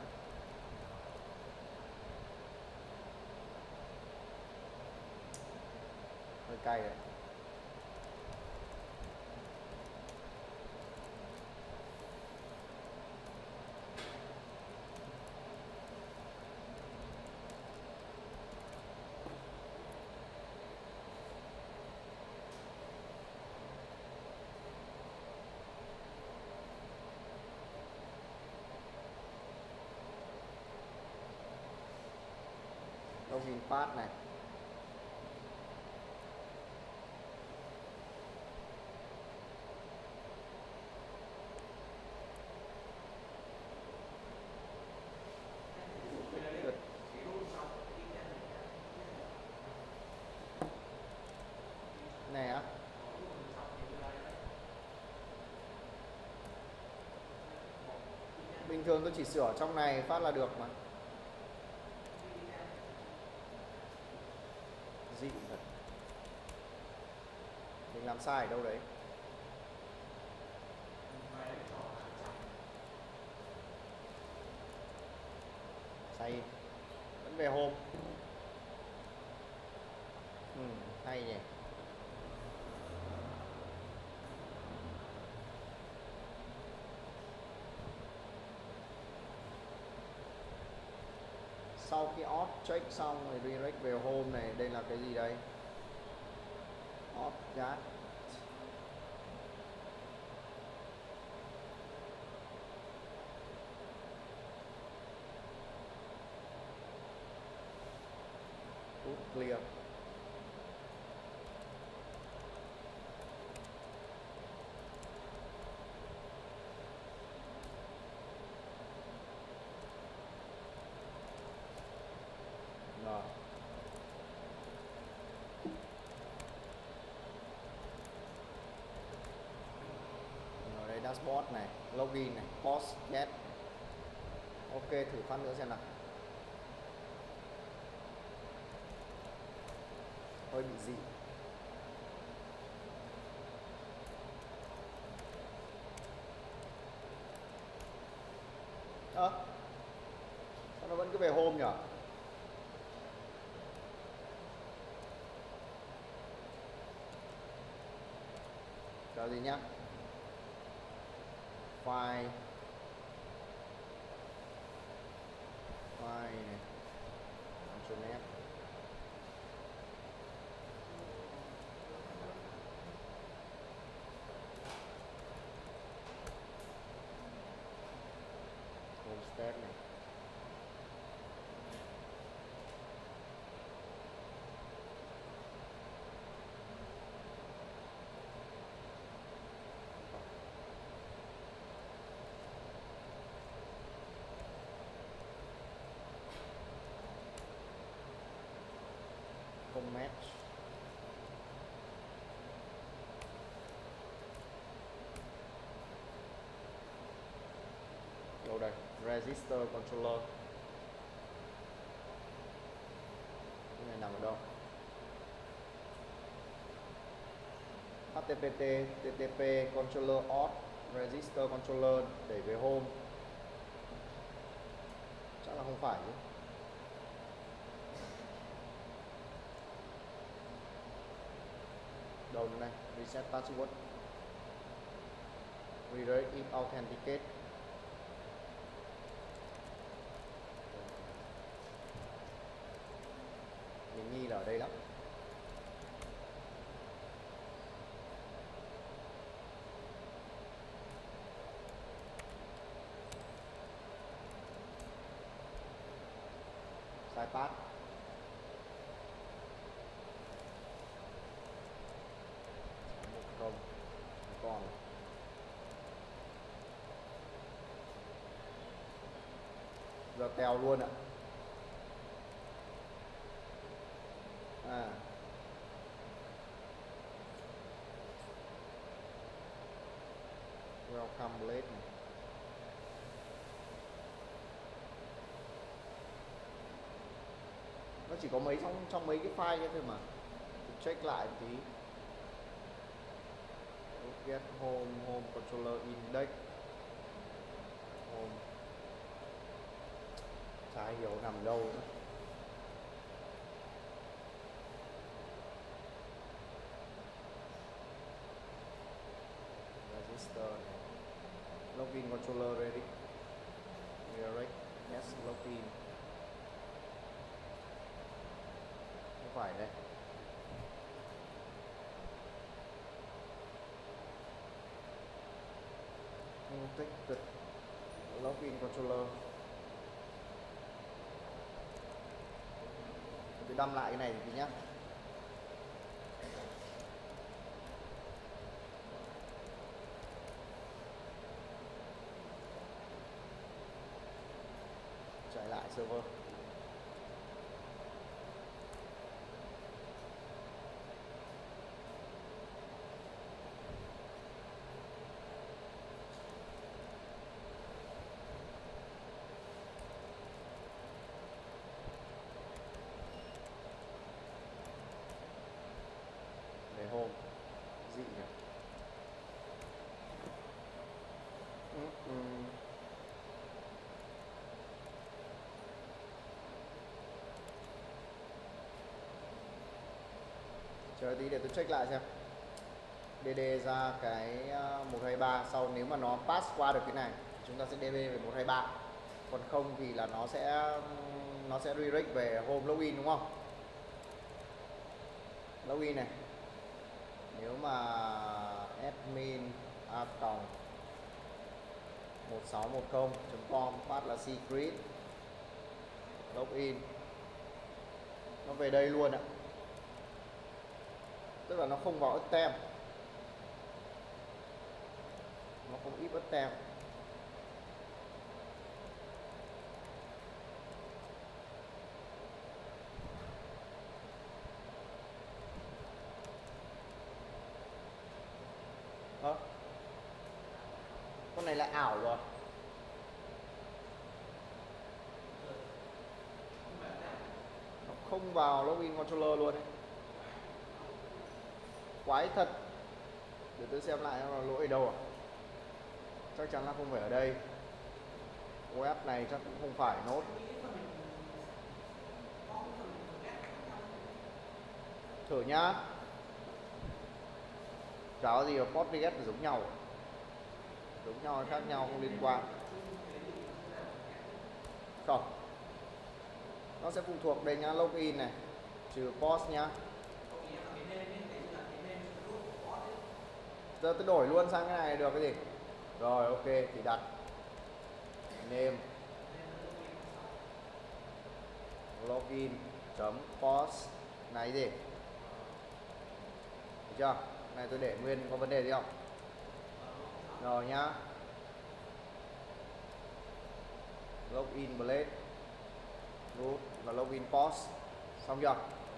Hơi cay đấy. Login pass này. Này á. Bình thường tôi chỉ sửa ở trong này phát là được mà. Dị thật. Mình làm sai ở đâu đấy. Sai. Vẫn về home. Hay nhỉ. Sau khi off check xong rồi redirect về home này, đây là cái gì đây? Off gat. Put clear. Rồi. Rồi đây dashboard này, login này, post get. Ok, thử phát nữa xem nào. Hơi bị dị. Sao nó vẫn cứ về home nhỉ? Chờ gì nhá. File này, Ctrl F. Homestead này. register controller. Cái này nằm ở đâu? HTTP TTP controller auth register controller để về home. Chắc là không phải chứ. Đâu này, reset password, redirect if authenticate. Mình nghi là ở đây lắm. Sai path. Không còn giờ tèo luôn ạ. Welcome late này. Nó chỉ có mấy trong mấy cái file kia thôi mà. Check lại một tí. Get home controller index home, chả hiểu nằm đâu nữa. Register login controller ready, redirect yes login, không phải đây. Protected login controller. Tôi đâm lại cái này thì nhá. Chạy lại server. Home dị nhỉ. Chờ tí để tôi check lại xem. DD ra cái 123, sau nếu mà nó pass qua được cái này chúng ta sẽ DB về 123. Còn không thì là nó sẽ redirect về home login đúng không? Login này. Nếu mà admin a1610.com pass là secret login, nó về đây luôn ạ. Tức là nó không vào item, nó không ít item. Con này là ảo rồi. Nó không vào login controller luôn ấy. Quái thật. Để tôi xem lại nó là lỗi ở đâu à. Chắc chắn là không phải ở đây. Web này chắc cũng không phải nốt. Thử nhá. Chả có gì ở Postgres là giống nhau. Giống nhau khác nhau không liên quan. Không. Nó sẽ phụ thuộc đây nhá, login này trừ post nhá. Giờ tôi đổi luôn sang cái này được cái gì? Rồi ok thì đặt name login.post này gì? Được chưa? Này tôi để nguyên, có vấn đề gì không? Rồi nhá. Login blade root và login post. Xong chưa?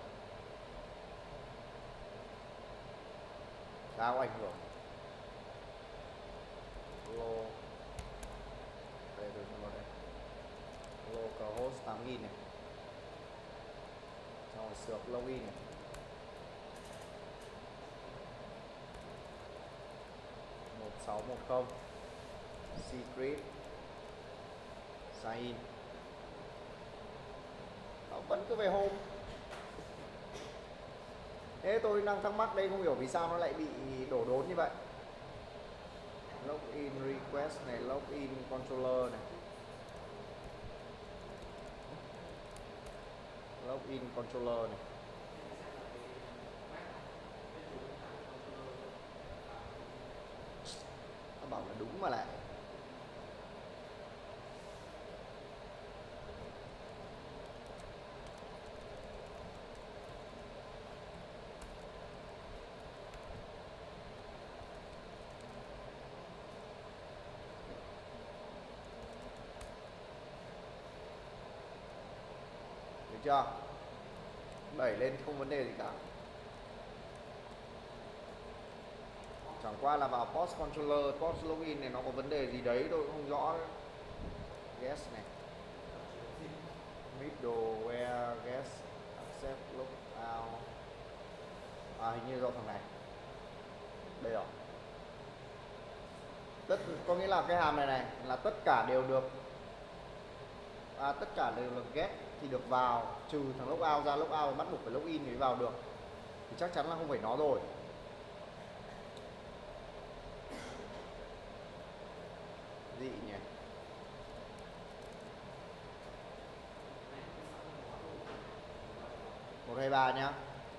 Đã có ảnh hưởng. Đây tôi không có đây. localhost 8000 này, xong rồi sược login này, 1610 secret sign in. Nó vẫn cứ về home. Thế tôi đang thắc mắc đây, không hiểu vì sao nó lại bị đổ đốn như vậy. Login request này, login controller này, login controller này. Nó bảo là đúng mà lại. Được chưa? Đẩy lên không vấn đề gì cả. Chẳng qua là vào post controller, post login này nó có vấn đề gì đấy tôi cũng không rõ nữa. Guest này, middleware guest accept logout. Hình như do thằng này. Đây rồi. Có nghĩa là cái hàm này là tất cả đều được tất cả đều là get thì được vào, trừ thằng logout ra. Logout bắt buộc phải login mới vào được, thì chắc chắn là không phải nó rồi. Dị nhỉ. Một hai ba nhá.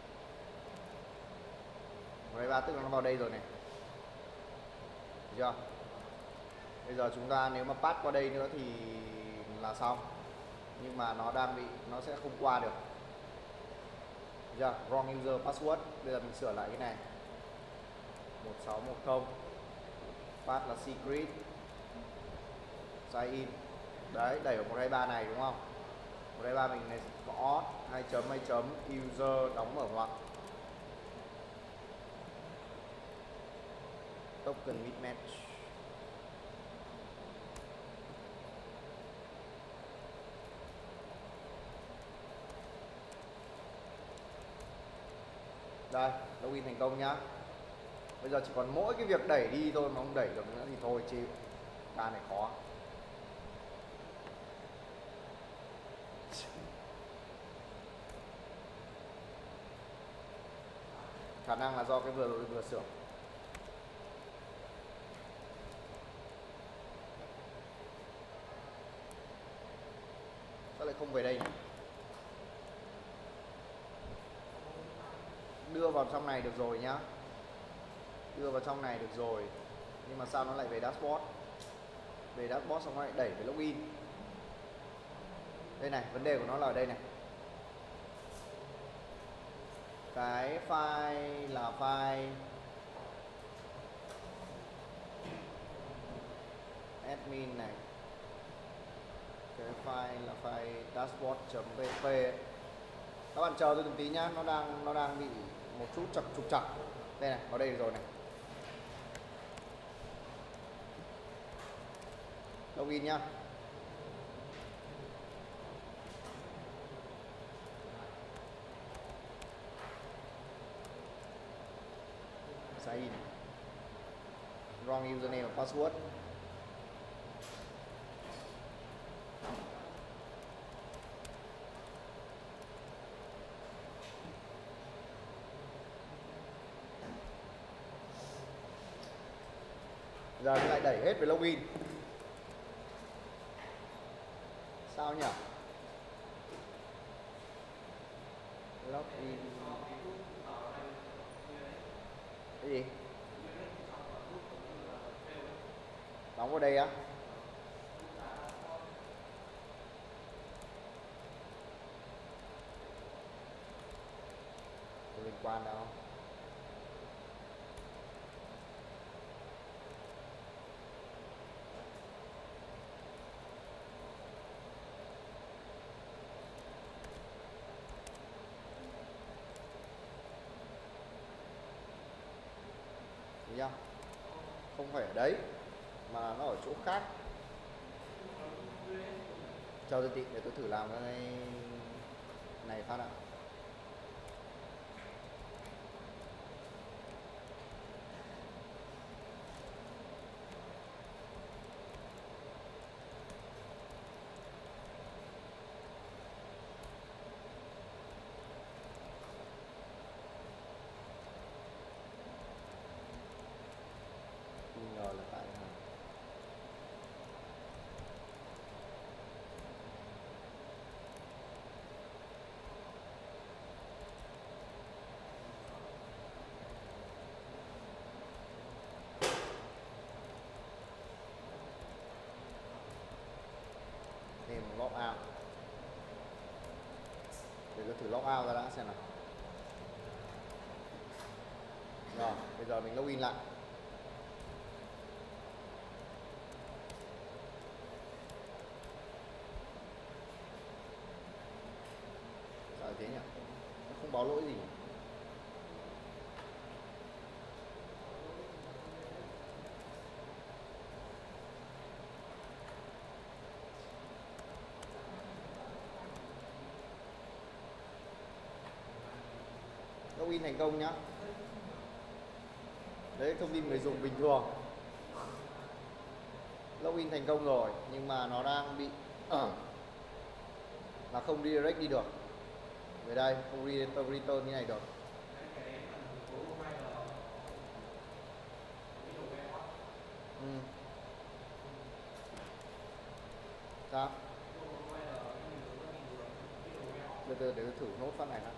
123 tức là nó vào đây rồi này. Được chưa? Bây giờ chúng ta nếu mà pass qua đây nữa thì là xong. Nhưng mà nó đang bị, nó sẽ không qua được. Được chưa? Wrong user password. Bây giờ mình sửa lại cái này. 1610. Pass là secret. Sign in. Đấy, đẩy vào 123 này đúng không? 123 mình này có 2 chấm user đóng mở ngoặc. Token mismatch. Đây, login thành công nhá. Bây giờ chỉ còn mỗi cái việc đẩy đi thôi, mà không đẩy được nữa thì thôi chịu. Ca này khó. Khả năng là do cái vừa sửa. Sao lại không về đây nhỉ? Đưa vào trong này được rồi nhá. Đưa vào trong này được rồi. Nhưng mà sao nó lại về dashboard? Về dashboard xong nó lại đẩy về login. Đây này, vấn đề của nó là ở đây này. Cái file là file admin này. Cái file là file dashboard.pp. Các bạn chờ tôi một tí nhá, nó đang bị một chút trục trặc. Đây này, vào đây rồi này. Login nhá. Sign in. Wrong username và password. Giờ thì lại đẩy hết về login. Sao nhỉ? Login. Cái gì? Đóng vào đây á? Có liên quan đâu. Thấy chưa? Không phải ở đấy mà nó ở chỗ khác. Cho tôi tí để tôi thử làm cái này phát ạ. Ngờ là tại thêm log out. Để tôi thử log out ra đã xem nào. Rồi, bây giờ mình login lại. Sao thế nhỉ? Nó không báo lỗi gì. Login thành công nhá. Đấy, thông tin người dùng bình thường. Login thành công rồi, nhưng mà nó đang bị là không redirect đi được. Về đây, không return như này được. Sao? Từ từ để tôi thử nốt phát này nào.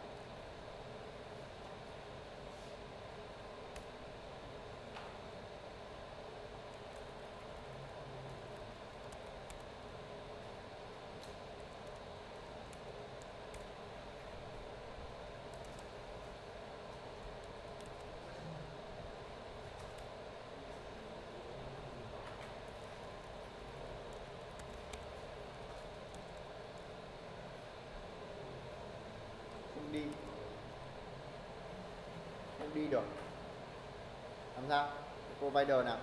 Không đi được. Làm sao? Provider nào?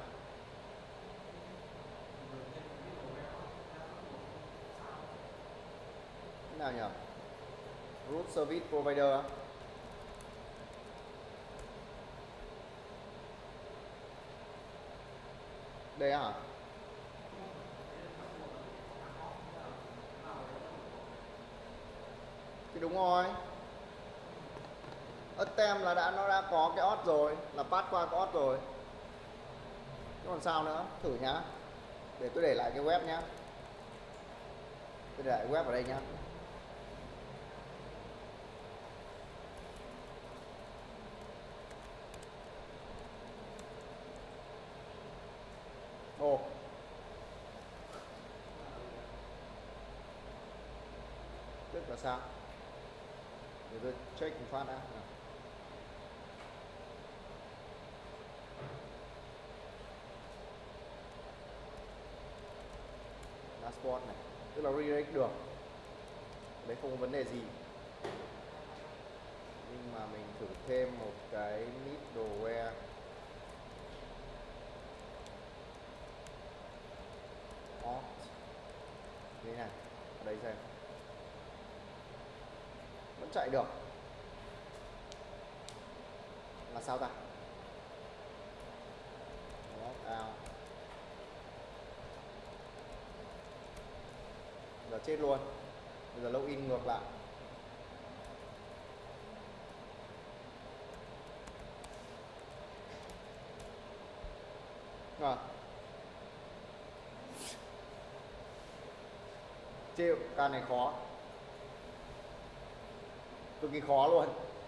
Thế nào nhỉ? Root Service Provider. Đây hả? Thì đúng rồi. Attempt là nó đã có cái auth rồi, là pass qua cái auth rồi. Chứ còn sao nữa? Thử nhá. Để tôi để lại cái web nhá. Tôi để lại web ở đây nhá. Ồ. Tức là sao? Để tôi check một phát đã. Dashboard này, tức là redirect được. Đấy không có vấn đề gì. Nhưng mà mình thử thêm một cái middleware. Auth. Thế này, ở đây xem. Vẫn chạy được. Là sao ta? Log out. Giờ chết luôn. Bây giờ login ngược lại. Rồi. Chịu, ca này khó. Cực kỳ khó luôn.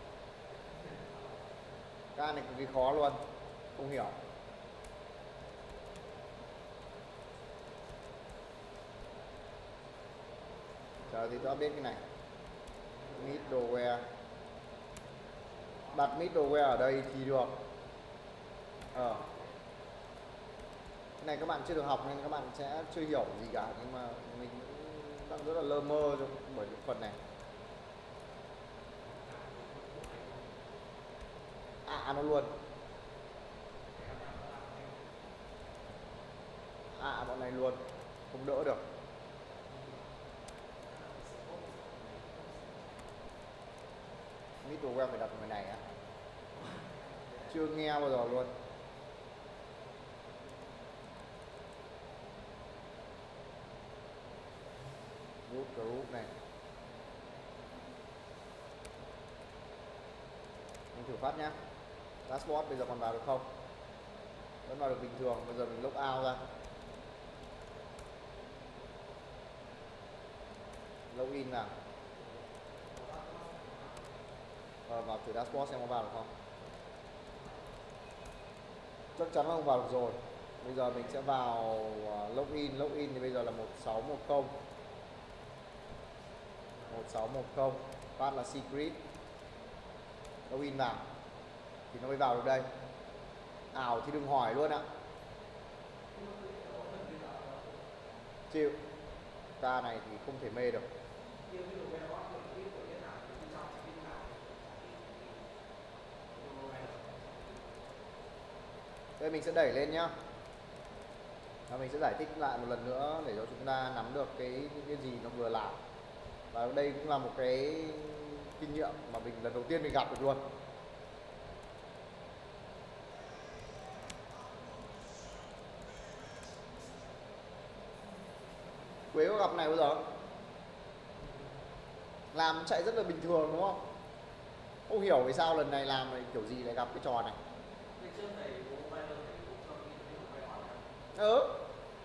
Ca này cực kỳ khó luôn. Không hiểu. Giờ thì tôi update cái này. Middleware. Đặt middleware ở đây thì được. Cái này các bạn chưa được học nên các bạn sẽ chưa hiểu gì cả, nhưng mà mình đang rất là lơ mơ trong bởi cái phần này. Nó luôn. Bọn này luôn. Không đỡ được. middleware phải đặt người này á? Chưa nghe bao giờ luôn. Root group này. Mình thử phát nhá. Dashboard bây giờ còn vào được không? Vẫn vào được bình thường. Bây giờ mình log out ra. Login nào. Vào thử dashboard xem có vào được không. Chắc chắn là không vào được rồi. Bây giờ mình sẽ vào login. Login thì bây giờ là 1610. 1610. Phát là secret. Login vào thì nó mới vào được đây. Ảo thì đừng hỏi luôn ạ. Chịu. Ca này thì không thể mê được. Đây mình sẽ đẩy lên nhá. Và mình sẽ giải thích lại một lần nữa để cho chúng ta nắm được cái gì nó vừa làm. Và đây cũng là một cái kinh nghiệm mà mình lần đầu tiên mình gặp được luôn. Quế có gặp này bao giờ? Làm chạy rất là bình thường đúng không? Không hiểu vì sao lần này làm kiểu gì lại gặp cái trò này. Ừ.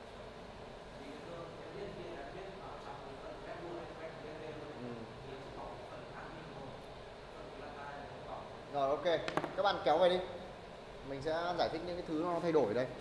Rồi ok, các bạn kéo về đi. Mình sẽ giải thích những cái thứ nó thay đổi đây.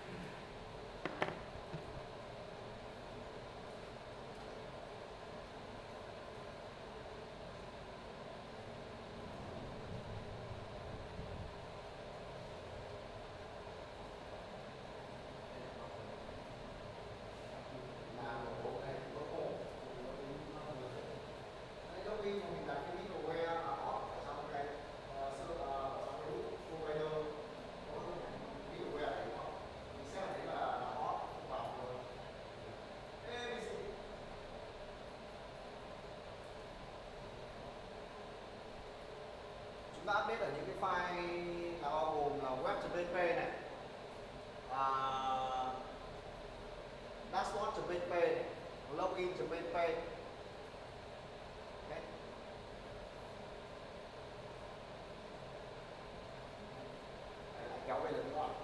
Chúng ta update ở những cái file là bao gồm là web.php này, dashboard.php này, login.php. Kéo về lần nữa.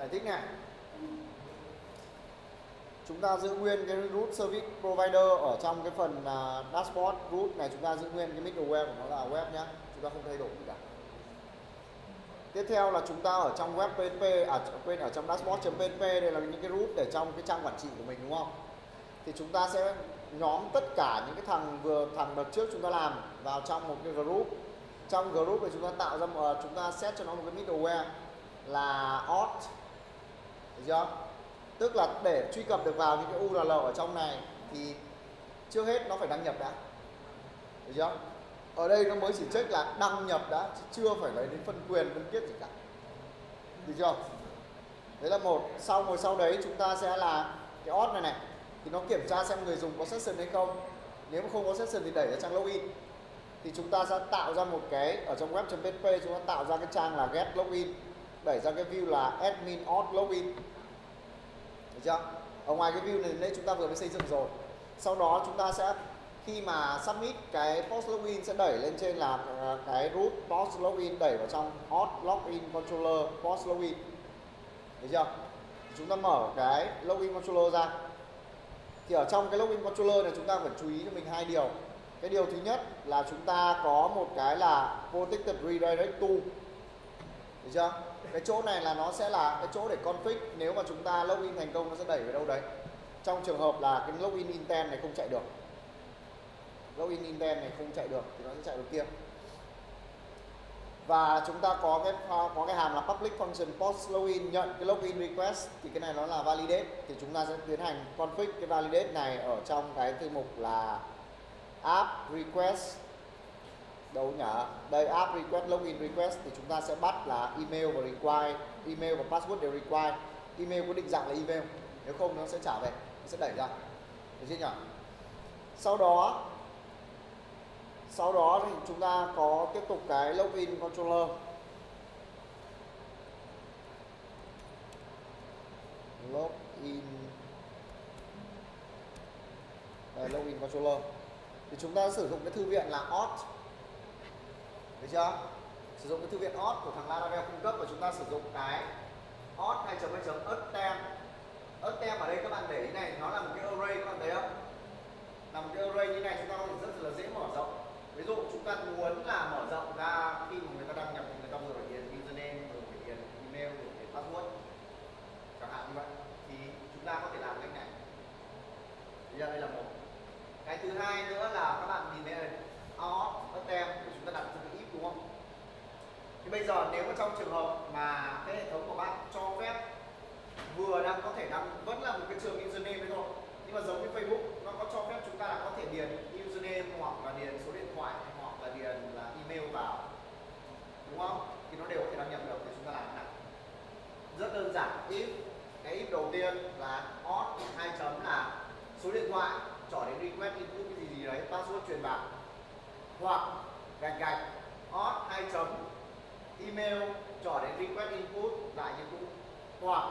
Giải thích này. Chúng ta giữ nguyên cái root service provider ở trong cái phần dashboard root này, chúng ta giữ nguyên cái middleware của nó là web nhé, chúng ta không thay đổi gì cả. Tiếp theo là chúng ta ở trong web PHP, ở trong dashboard.php, đây là những cái root để trong cái trang quản trị của mình, đúng không? Thì chúng ta sẽ nhóm tất cả những cái thằng đợt trước chúng ta làm vào trong một cái group. Trong group này chúng ta tạo ra chúng ta set cho nó một cái middleware là auth, được chưa? Tức là để truy cập được vào những cái URL ở trong này thì trước hết nó phải đăng nhập đã, được chưa? Ở đây nó mới chỉ check là đăng nhập đã, chứ chưa phải lấy đến phân quyền phân tiết gì cả, được chưa? Đấy là một. Sau đấy chúng ta sẽ là cái auth này thì nó kiểm tra xem người dùng có session hay không. Nếu mà không có session thì đẩy ra trang login. Thì chúng ta sẽ tạo ra một cái ở trong web.php, chúng ta tạo ra cái trang là get login, đẩy ra cái view là admin auth login, được chưa? Ở ngoài cái view này đây chúng ta vừa mới xây dựng rồi. Sau đó chúng ta sẽ khi mà submit cái post login sẽ đẩy lên trên là cái root post login, đẩy vào trong auth login controller post login, được chưa? Chúng ta mở cái login controller ra. Thì ở trong cái login controller này chúng ta phải chú ý cho mình hai điều. Cái điều thứ nhất là chúng ta có một cái là protected redirect tool, được chưa? Cái chỗ này là nó sẽ là cái chỗ để config, nếu mà chúng ta login thành công nó sẽ đẩy về đâu đấy. Trong trường hợp là cái login intent này không chạy được, login intent này không chạy được thì nó sẽ chạy được kia. Và chúng ta có cái hàm là public function post login nhận cái login request, thì cái này nó là validate, thì chúng ta sẽ tiến hành config cái validate này ở trong cái thư mục là app request. Đâu nhỉ? Đây, app request login request, thì chúng ta sẽ bắt là email và require, email và password đều require. Email có định dạng là email, nếu không nó sẽ trả về, nó sẽ đẩy ra, được chưa nhỉ? Sau đó thì chúng ta có tiếp tục cái login controller. Login controller. Thì chúng ta sử dụng cái thư viện là auth, được chưa? Sử dụng cái thư viện auth của thằng Laravel cung cấp, và chúng ta sử dụng cái auth 2.2.auth-tem. Auth-tem ở đây các bạn để ý này, nó là một cái array, các bạn thấy không? Là một cái array như này, chúng ta có thể rất là dễ mở rộng. Ví dụ chúng ta muốn là mở rộng ra khi mà người ta đăng nhập thì người ta vừa phải điền username, vừa phải điền email, vừa phải điền password, chẳng hạn như vậy, thì chúng ta có thể làm cái này. Bây giờ đây là một. Cái thứ hai nữa là các bạn nhìn thấy auth-tem thì chúng ta đặt cho cái if, đúng không? Thì bây giờ nếu mà trong trường hợp mà cái hệ thống của bạn cho phép vừa đang có thể đăng vẫn là một cái trường username đấy thôi, nhưng mà giống như Facebook nó có cho phép chúng ta là có thể điền username hoặc là điền số điện thoại hoặc là điền là email vào, đúng không? Thì nó đều có thể đăng nhập được, thì chúng ta làm thế nào? Rất đơn giản. If cái if đầu tiên là auth 2 chấm là số điện thoại trỏ đến request input cái gì đấy, password truyền vào, hoặc gạch auth 2 chấm email trỏ đến request input lại như cũ, hoặc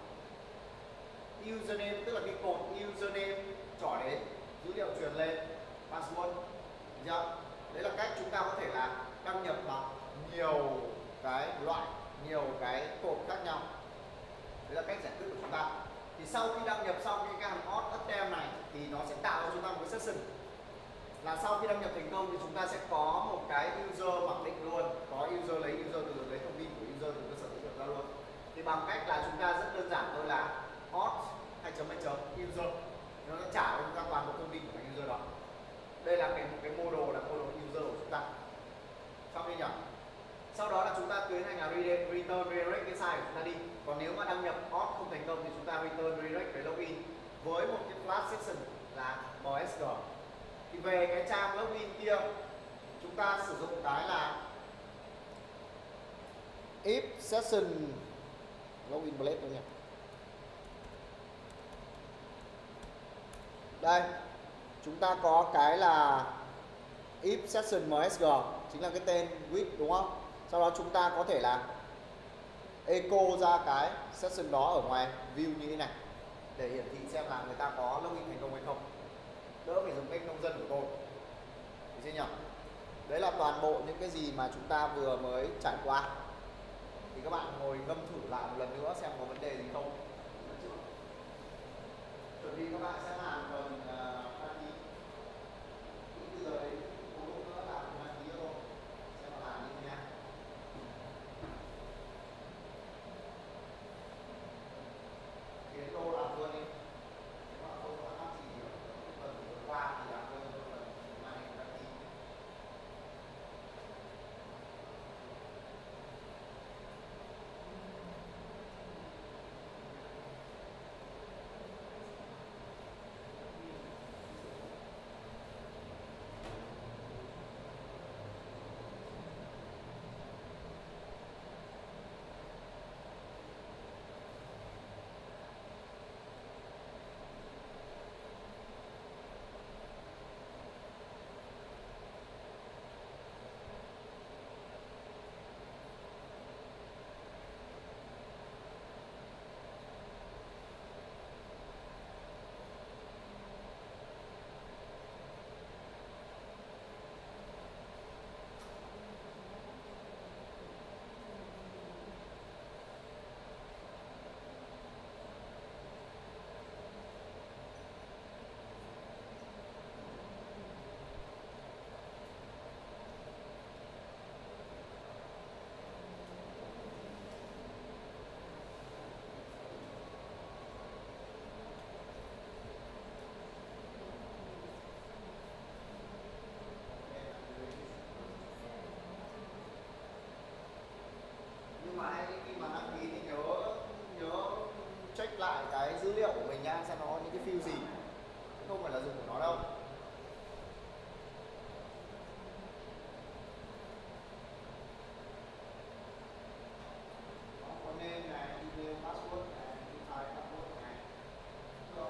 username tức là cái cột username trỏ đến dữ liệu truyền lên password, được chưa? Đấy là cách chúng ta có thể là đăng nhập bằng nhiều cái loại, nhiều cái cột khác nhau. Đấy là cách giải quyết của chúng ta. Thì sau khi đăng nhập xong cái hàm auth-tem này thì nó sẽ tạo cho chúng ta một cái session, là sau khi đăng nhập thành công thì chúng ta sẽ có một cái user mặc định luôn, có user lấy thông tin của user từ cơ sở dữ liệu ra luôn. Thì bằng cách là chúng ta rất đơn giản thôi là auth 2.2 user, nó sẽ trả cho chúng ta toàn bộ thông tin của cái user đó. Đây là một cái model là model user của chúng ta. Xong chưa nhỉ? Sau đó là chúng ta tiến hành là return redirect cái site của chúng ta đi. Còn nếu mà đăng nhập auth không thành công thì chúng ta return redirect cái login với một cái flash session là MSG. Thì về cái trang login kia chúng ta sử dụng cái là if session login blade đâu nhỉ? Đây, chúng ta có cái là if session MSG, chính là cái tên with, đúng không? Sau đó chúng ta có thể là echo ra cái session đó ở ngoài view như thế này để hiển thị xem là người ta có login thành công hay không. Đỡ phải dùng cách nông dân của tôi. Được chưa nhỉ? Đấy là toàn bộ những cái gì mà chúng ta vừa mới trải qua. Thì các bạn ngồi ngâm thử lại một lần nữa xem có vấn đề xì, không phải là dùng của nó đâu. Có name này, email, password này, file password này. Rồi.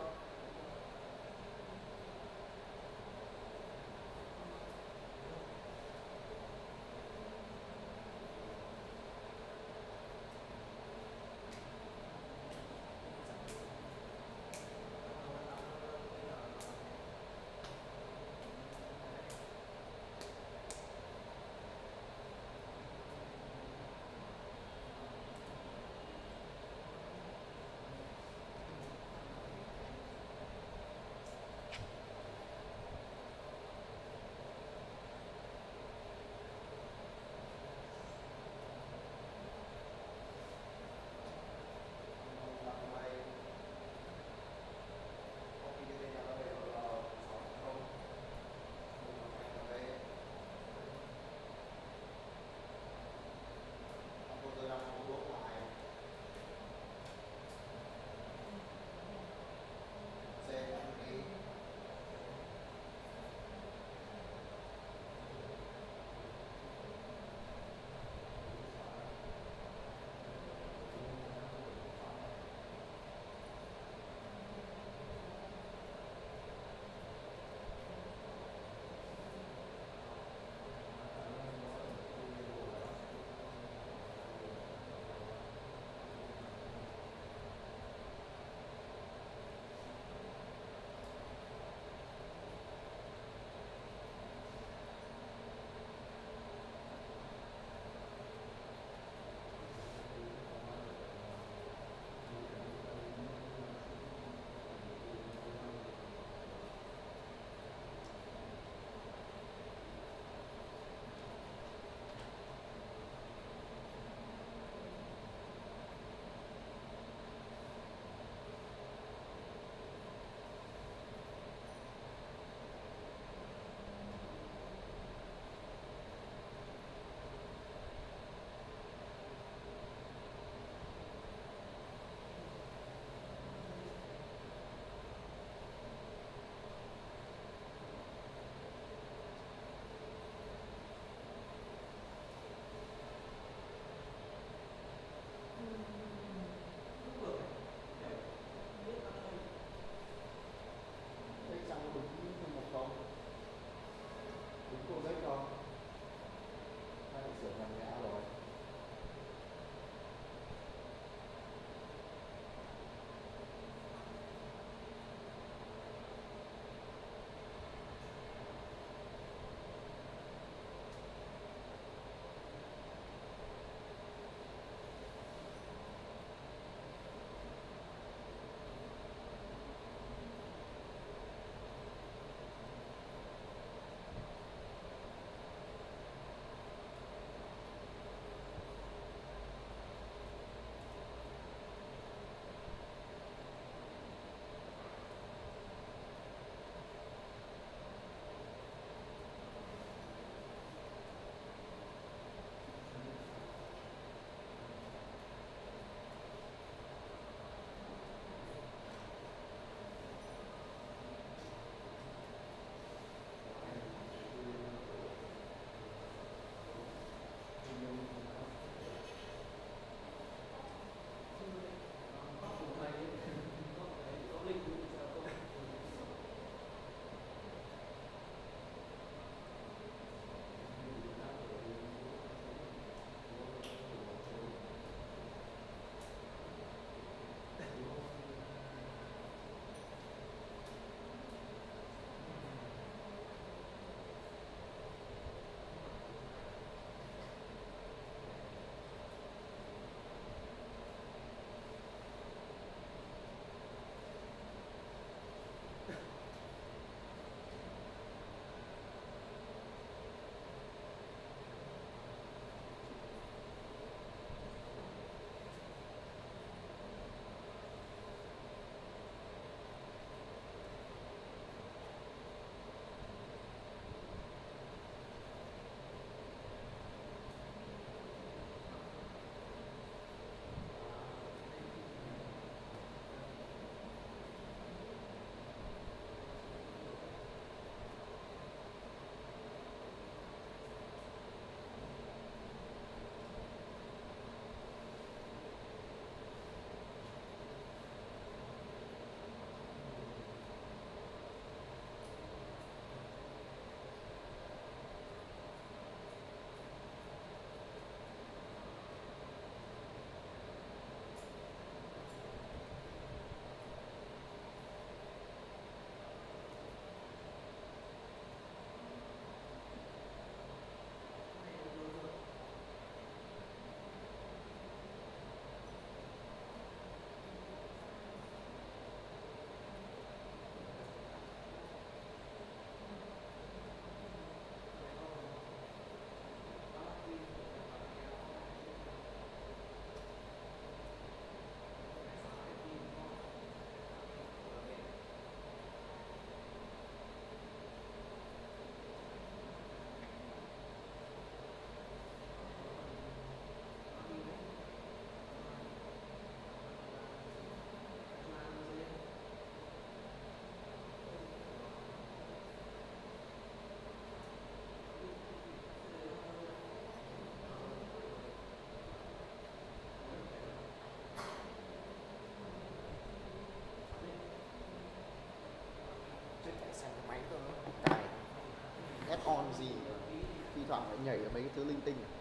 lại nhảy ở mấy cái thứ linh tinh này.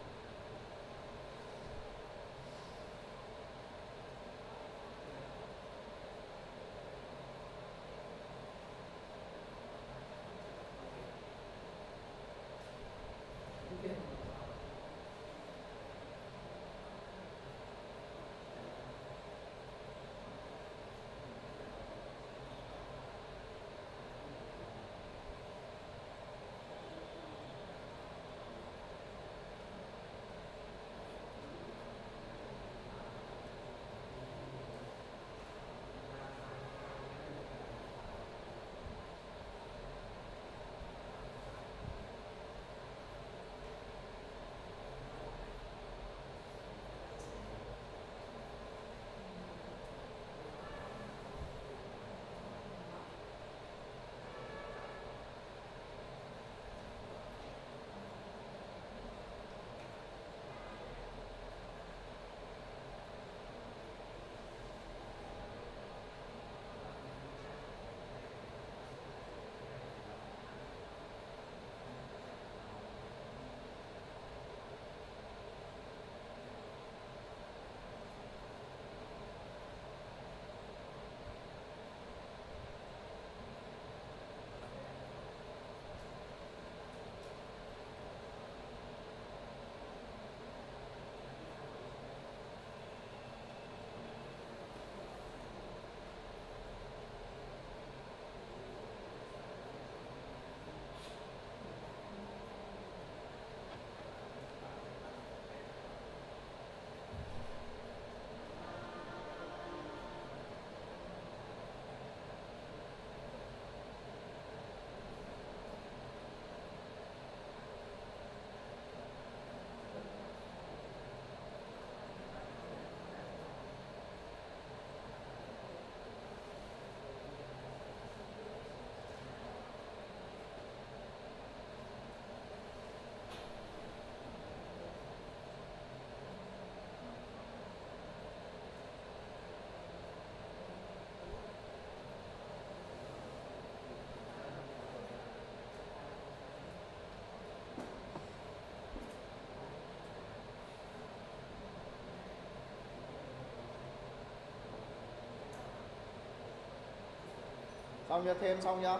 Xong chưa? Thêm xong chưa?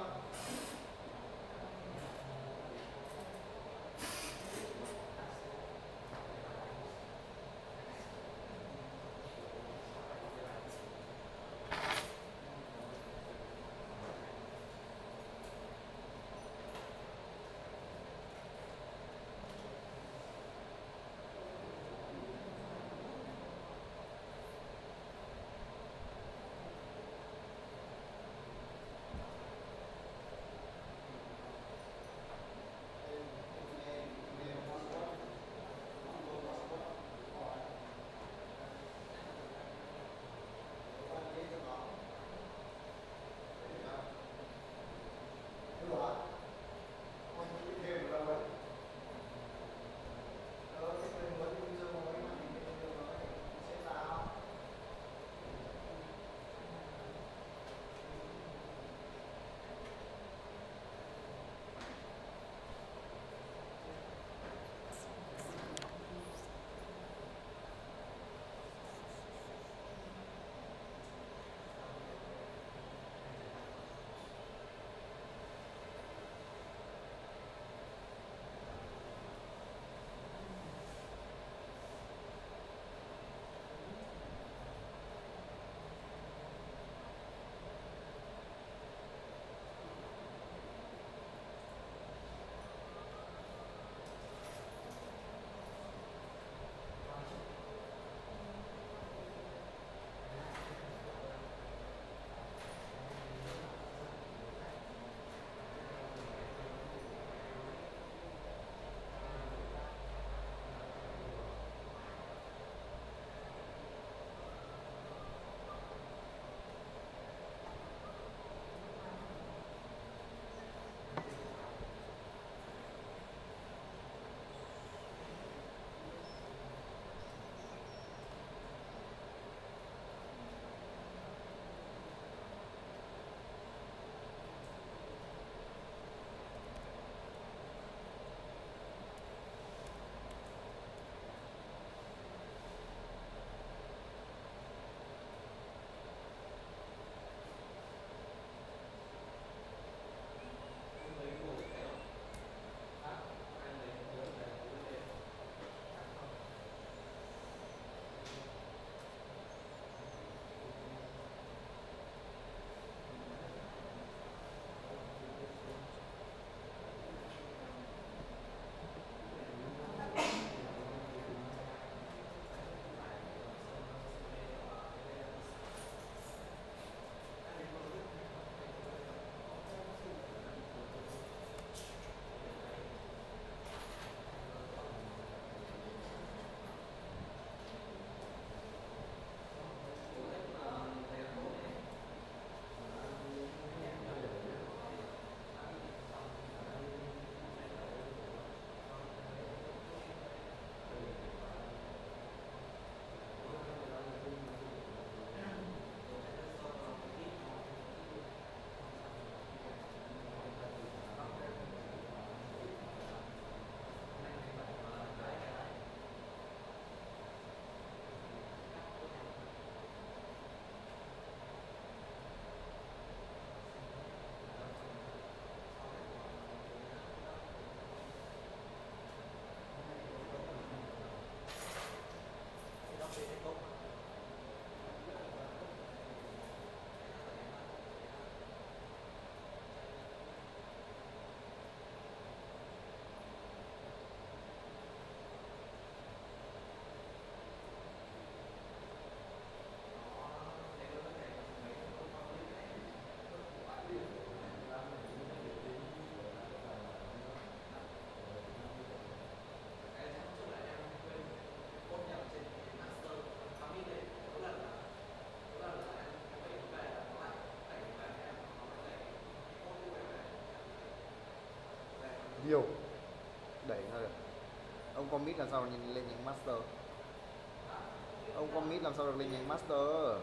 nhiều đẩy ra được. Ông commit làm sao lên nhánh master? Ông commit làm sao được lên nhánh master?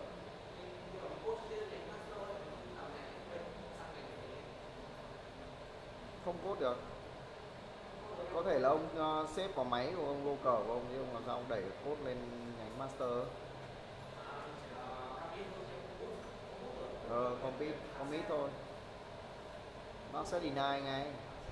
Không code được. Có thể là ông save vào máy của ông local của ông, nhưng ông làm sao ông đẩy code lên nhánh master? Commit thôi, nó sẽ deny ngay.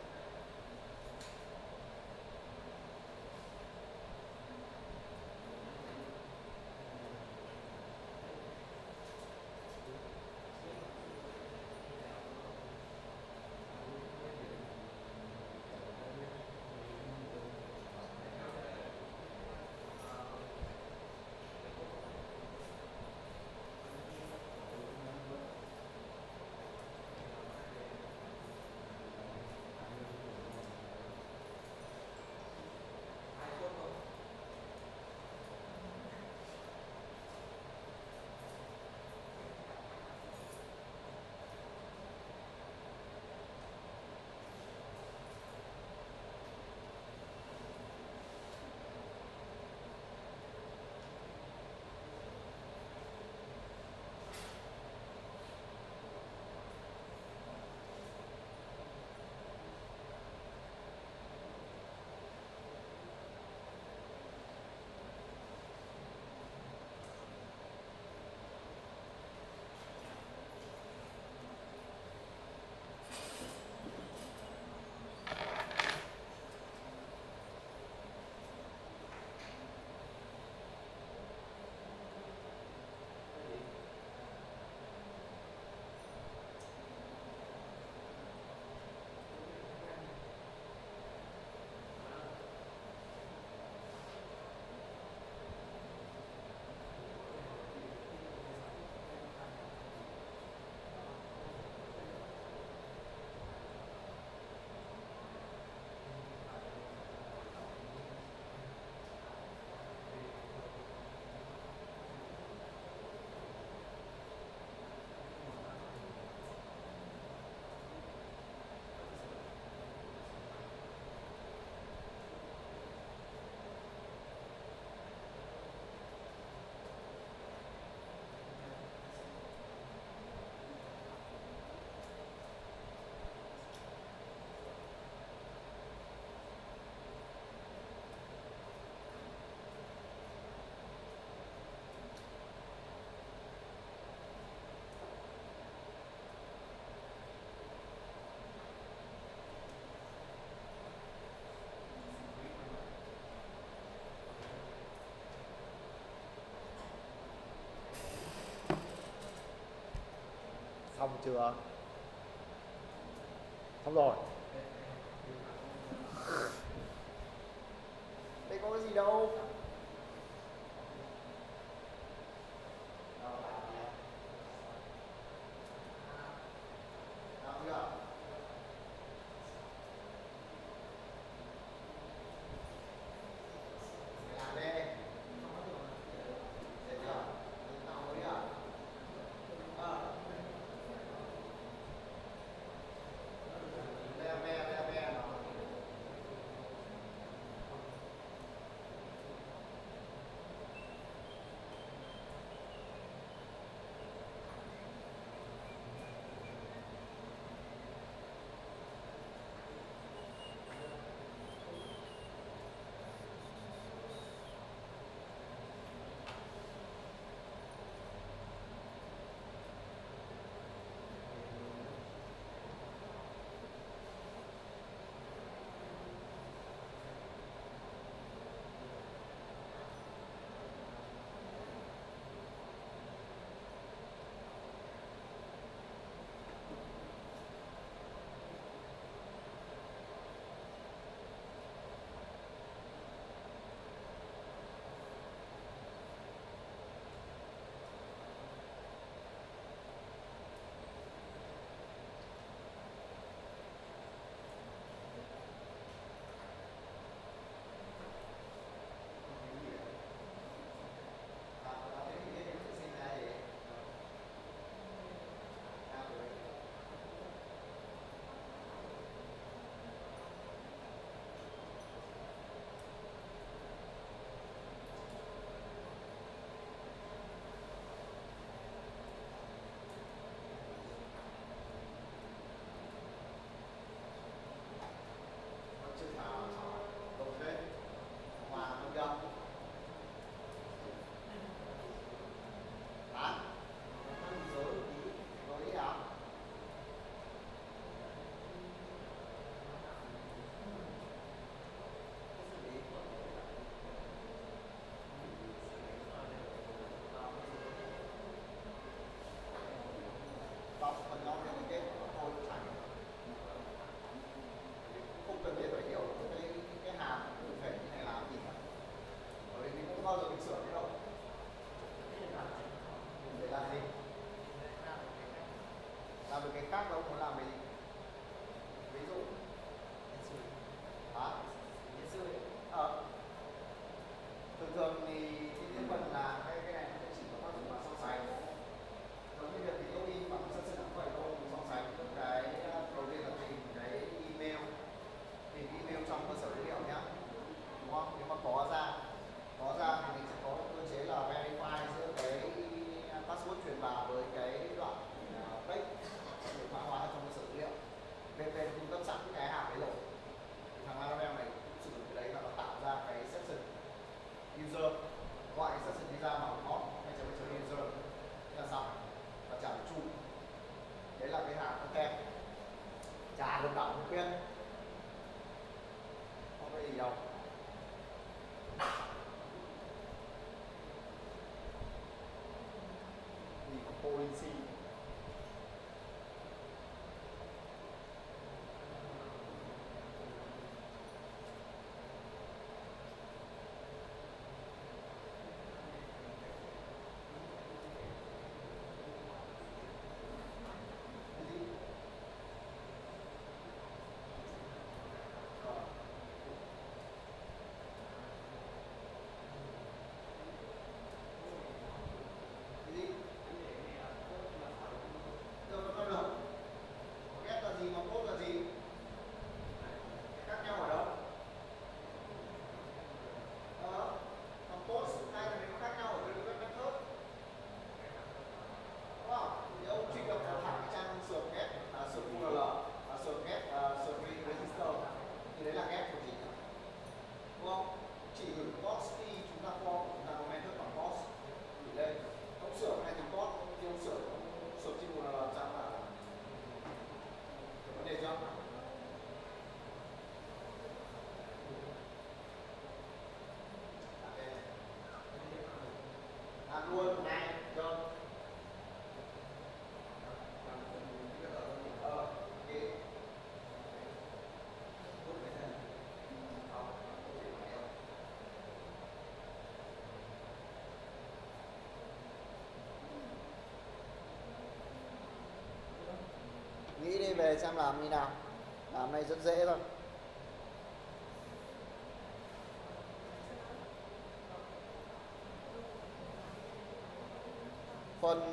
Xong chưa? Xong rồi. Đây có cái gì đâu. khác đâu muốn làm gì? Ví dụ hả? Thường thường thì cái phần là cái này nó chỉ có tác dụng là so sánh, giống như việc thì login bằng sân sử dụng vậy thôi, so sánh cái đầu tiên là tìm cái email, trong cơ sở dữ liệu nhá, đúng không? Nếu mà có ra thì mình sẽ có cơ chế là verify giữa cái password truyền vào với cái đoạn text để mã hóa trong cơ sở dữ liệu. VP cung cấp sẵn cái hàm đấy rồi, thằng Laravel này cũng sử dụng cái đấy và nó tạo ra cái session user, gọi cái session đi ra bằng hot hay user là xong và trả chu. Đấy là cái hàm content, trả được đảo khuyên không có gì đâu. Gì có policy luôn này được. Nghĩ đi về xem làm như nào. Làm này rất dễ thôi. Phần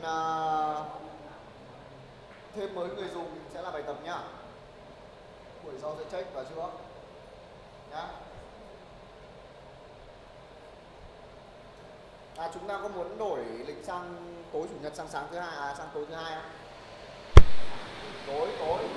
thêm mới người dùng sẽ là bài tập nhá. Buổi sau sẽ check vào chưa nhá. Chúng ta có muốn đổi lịch sang tối chủ nhật sang sáng thứ hai sang tối thứ hai không? Tối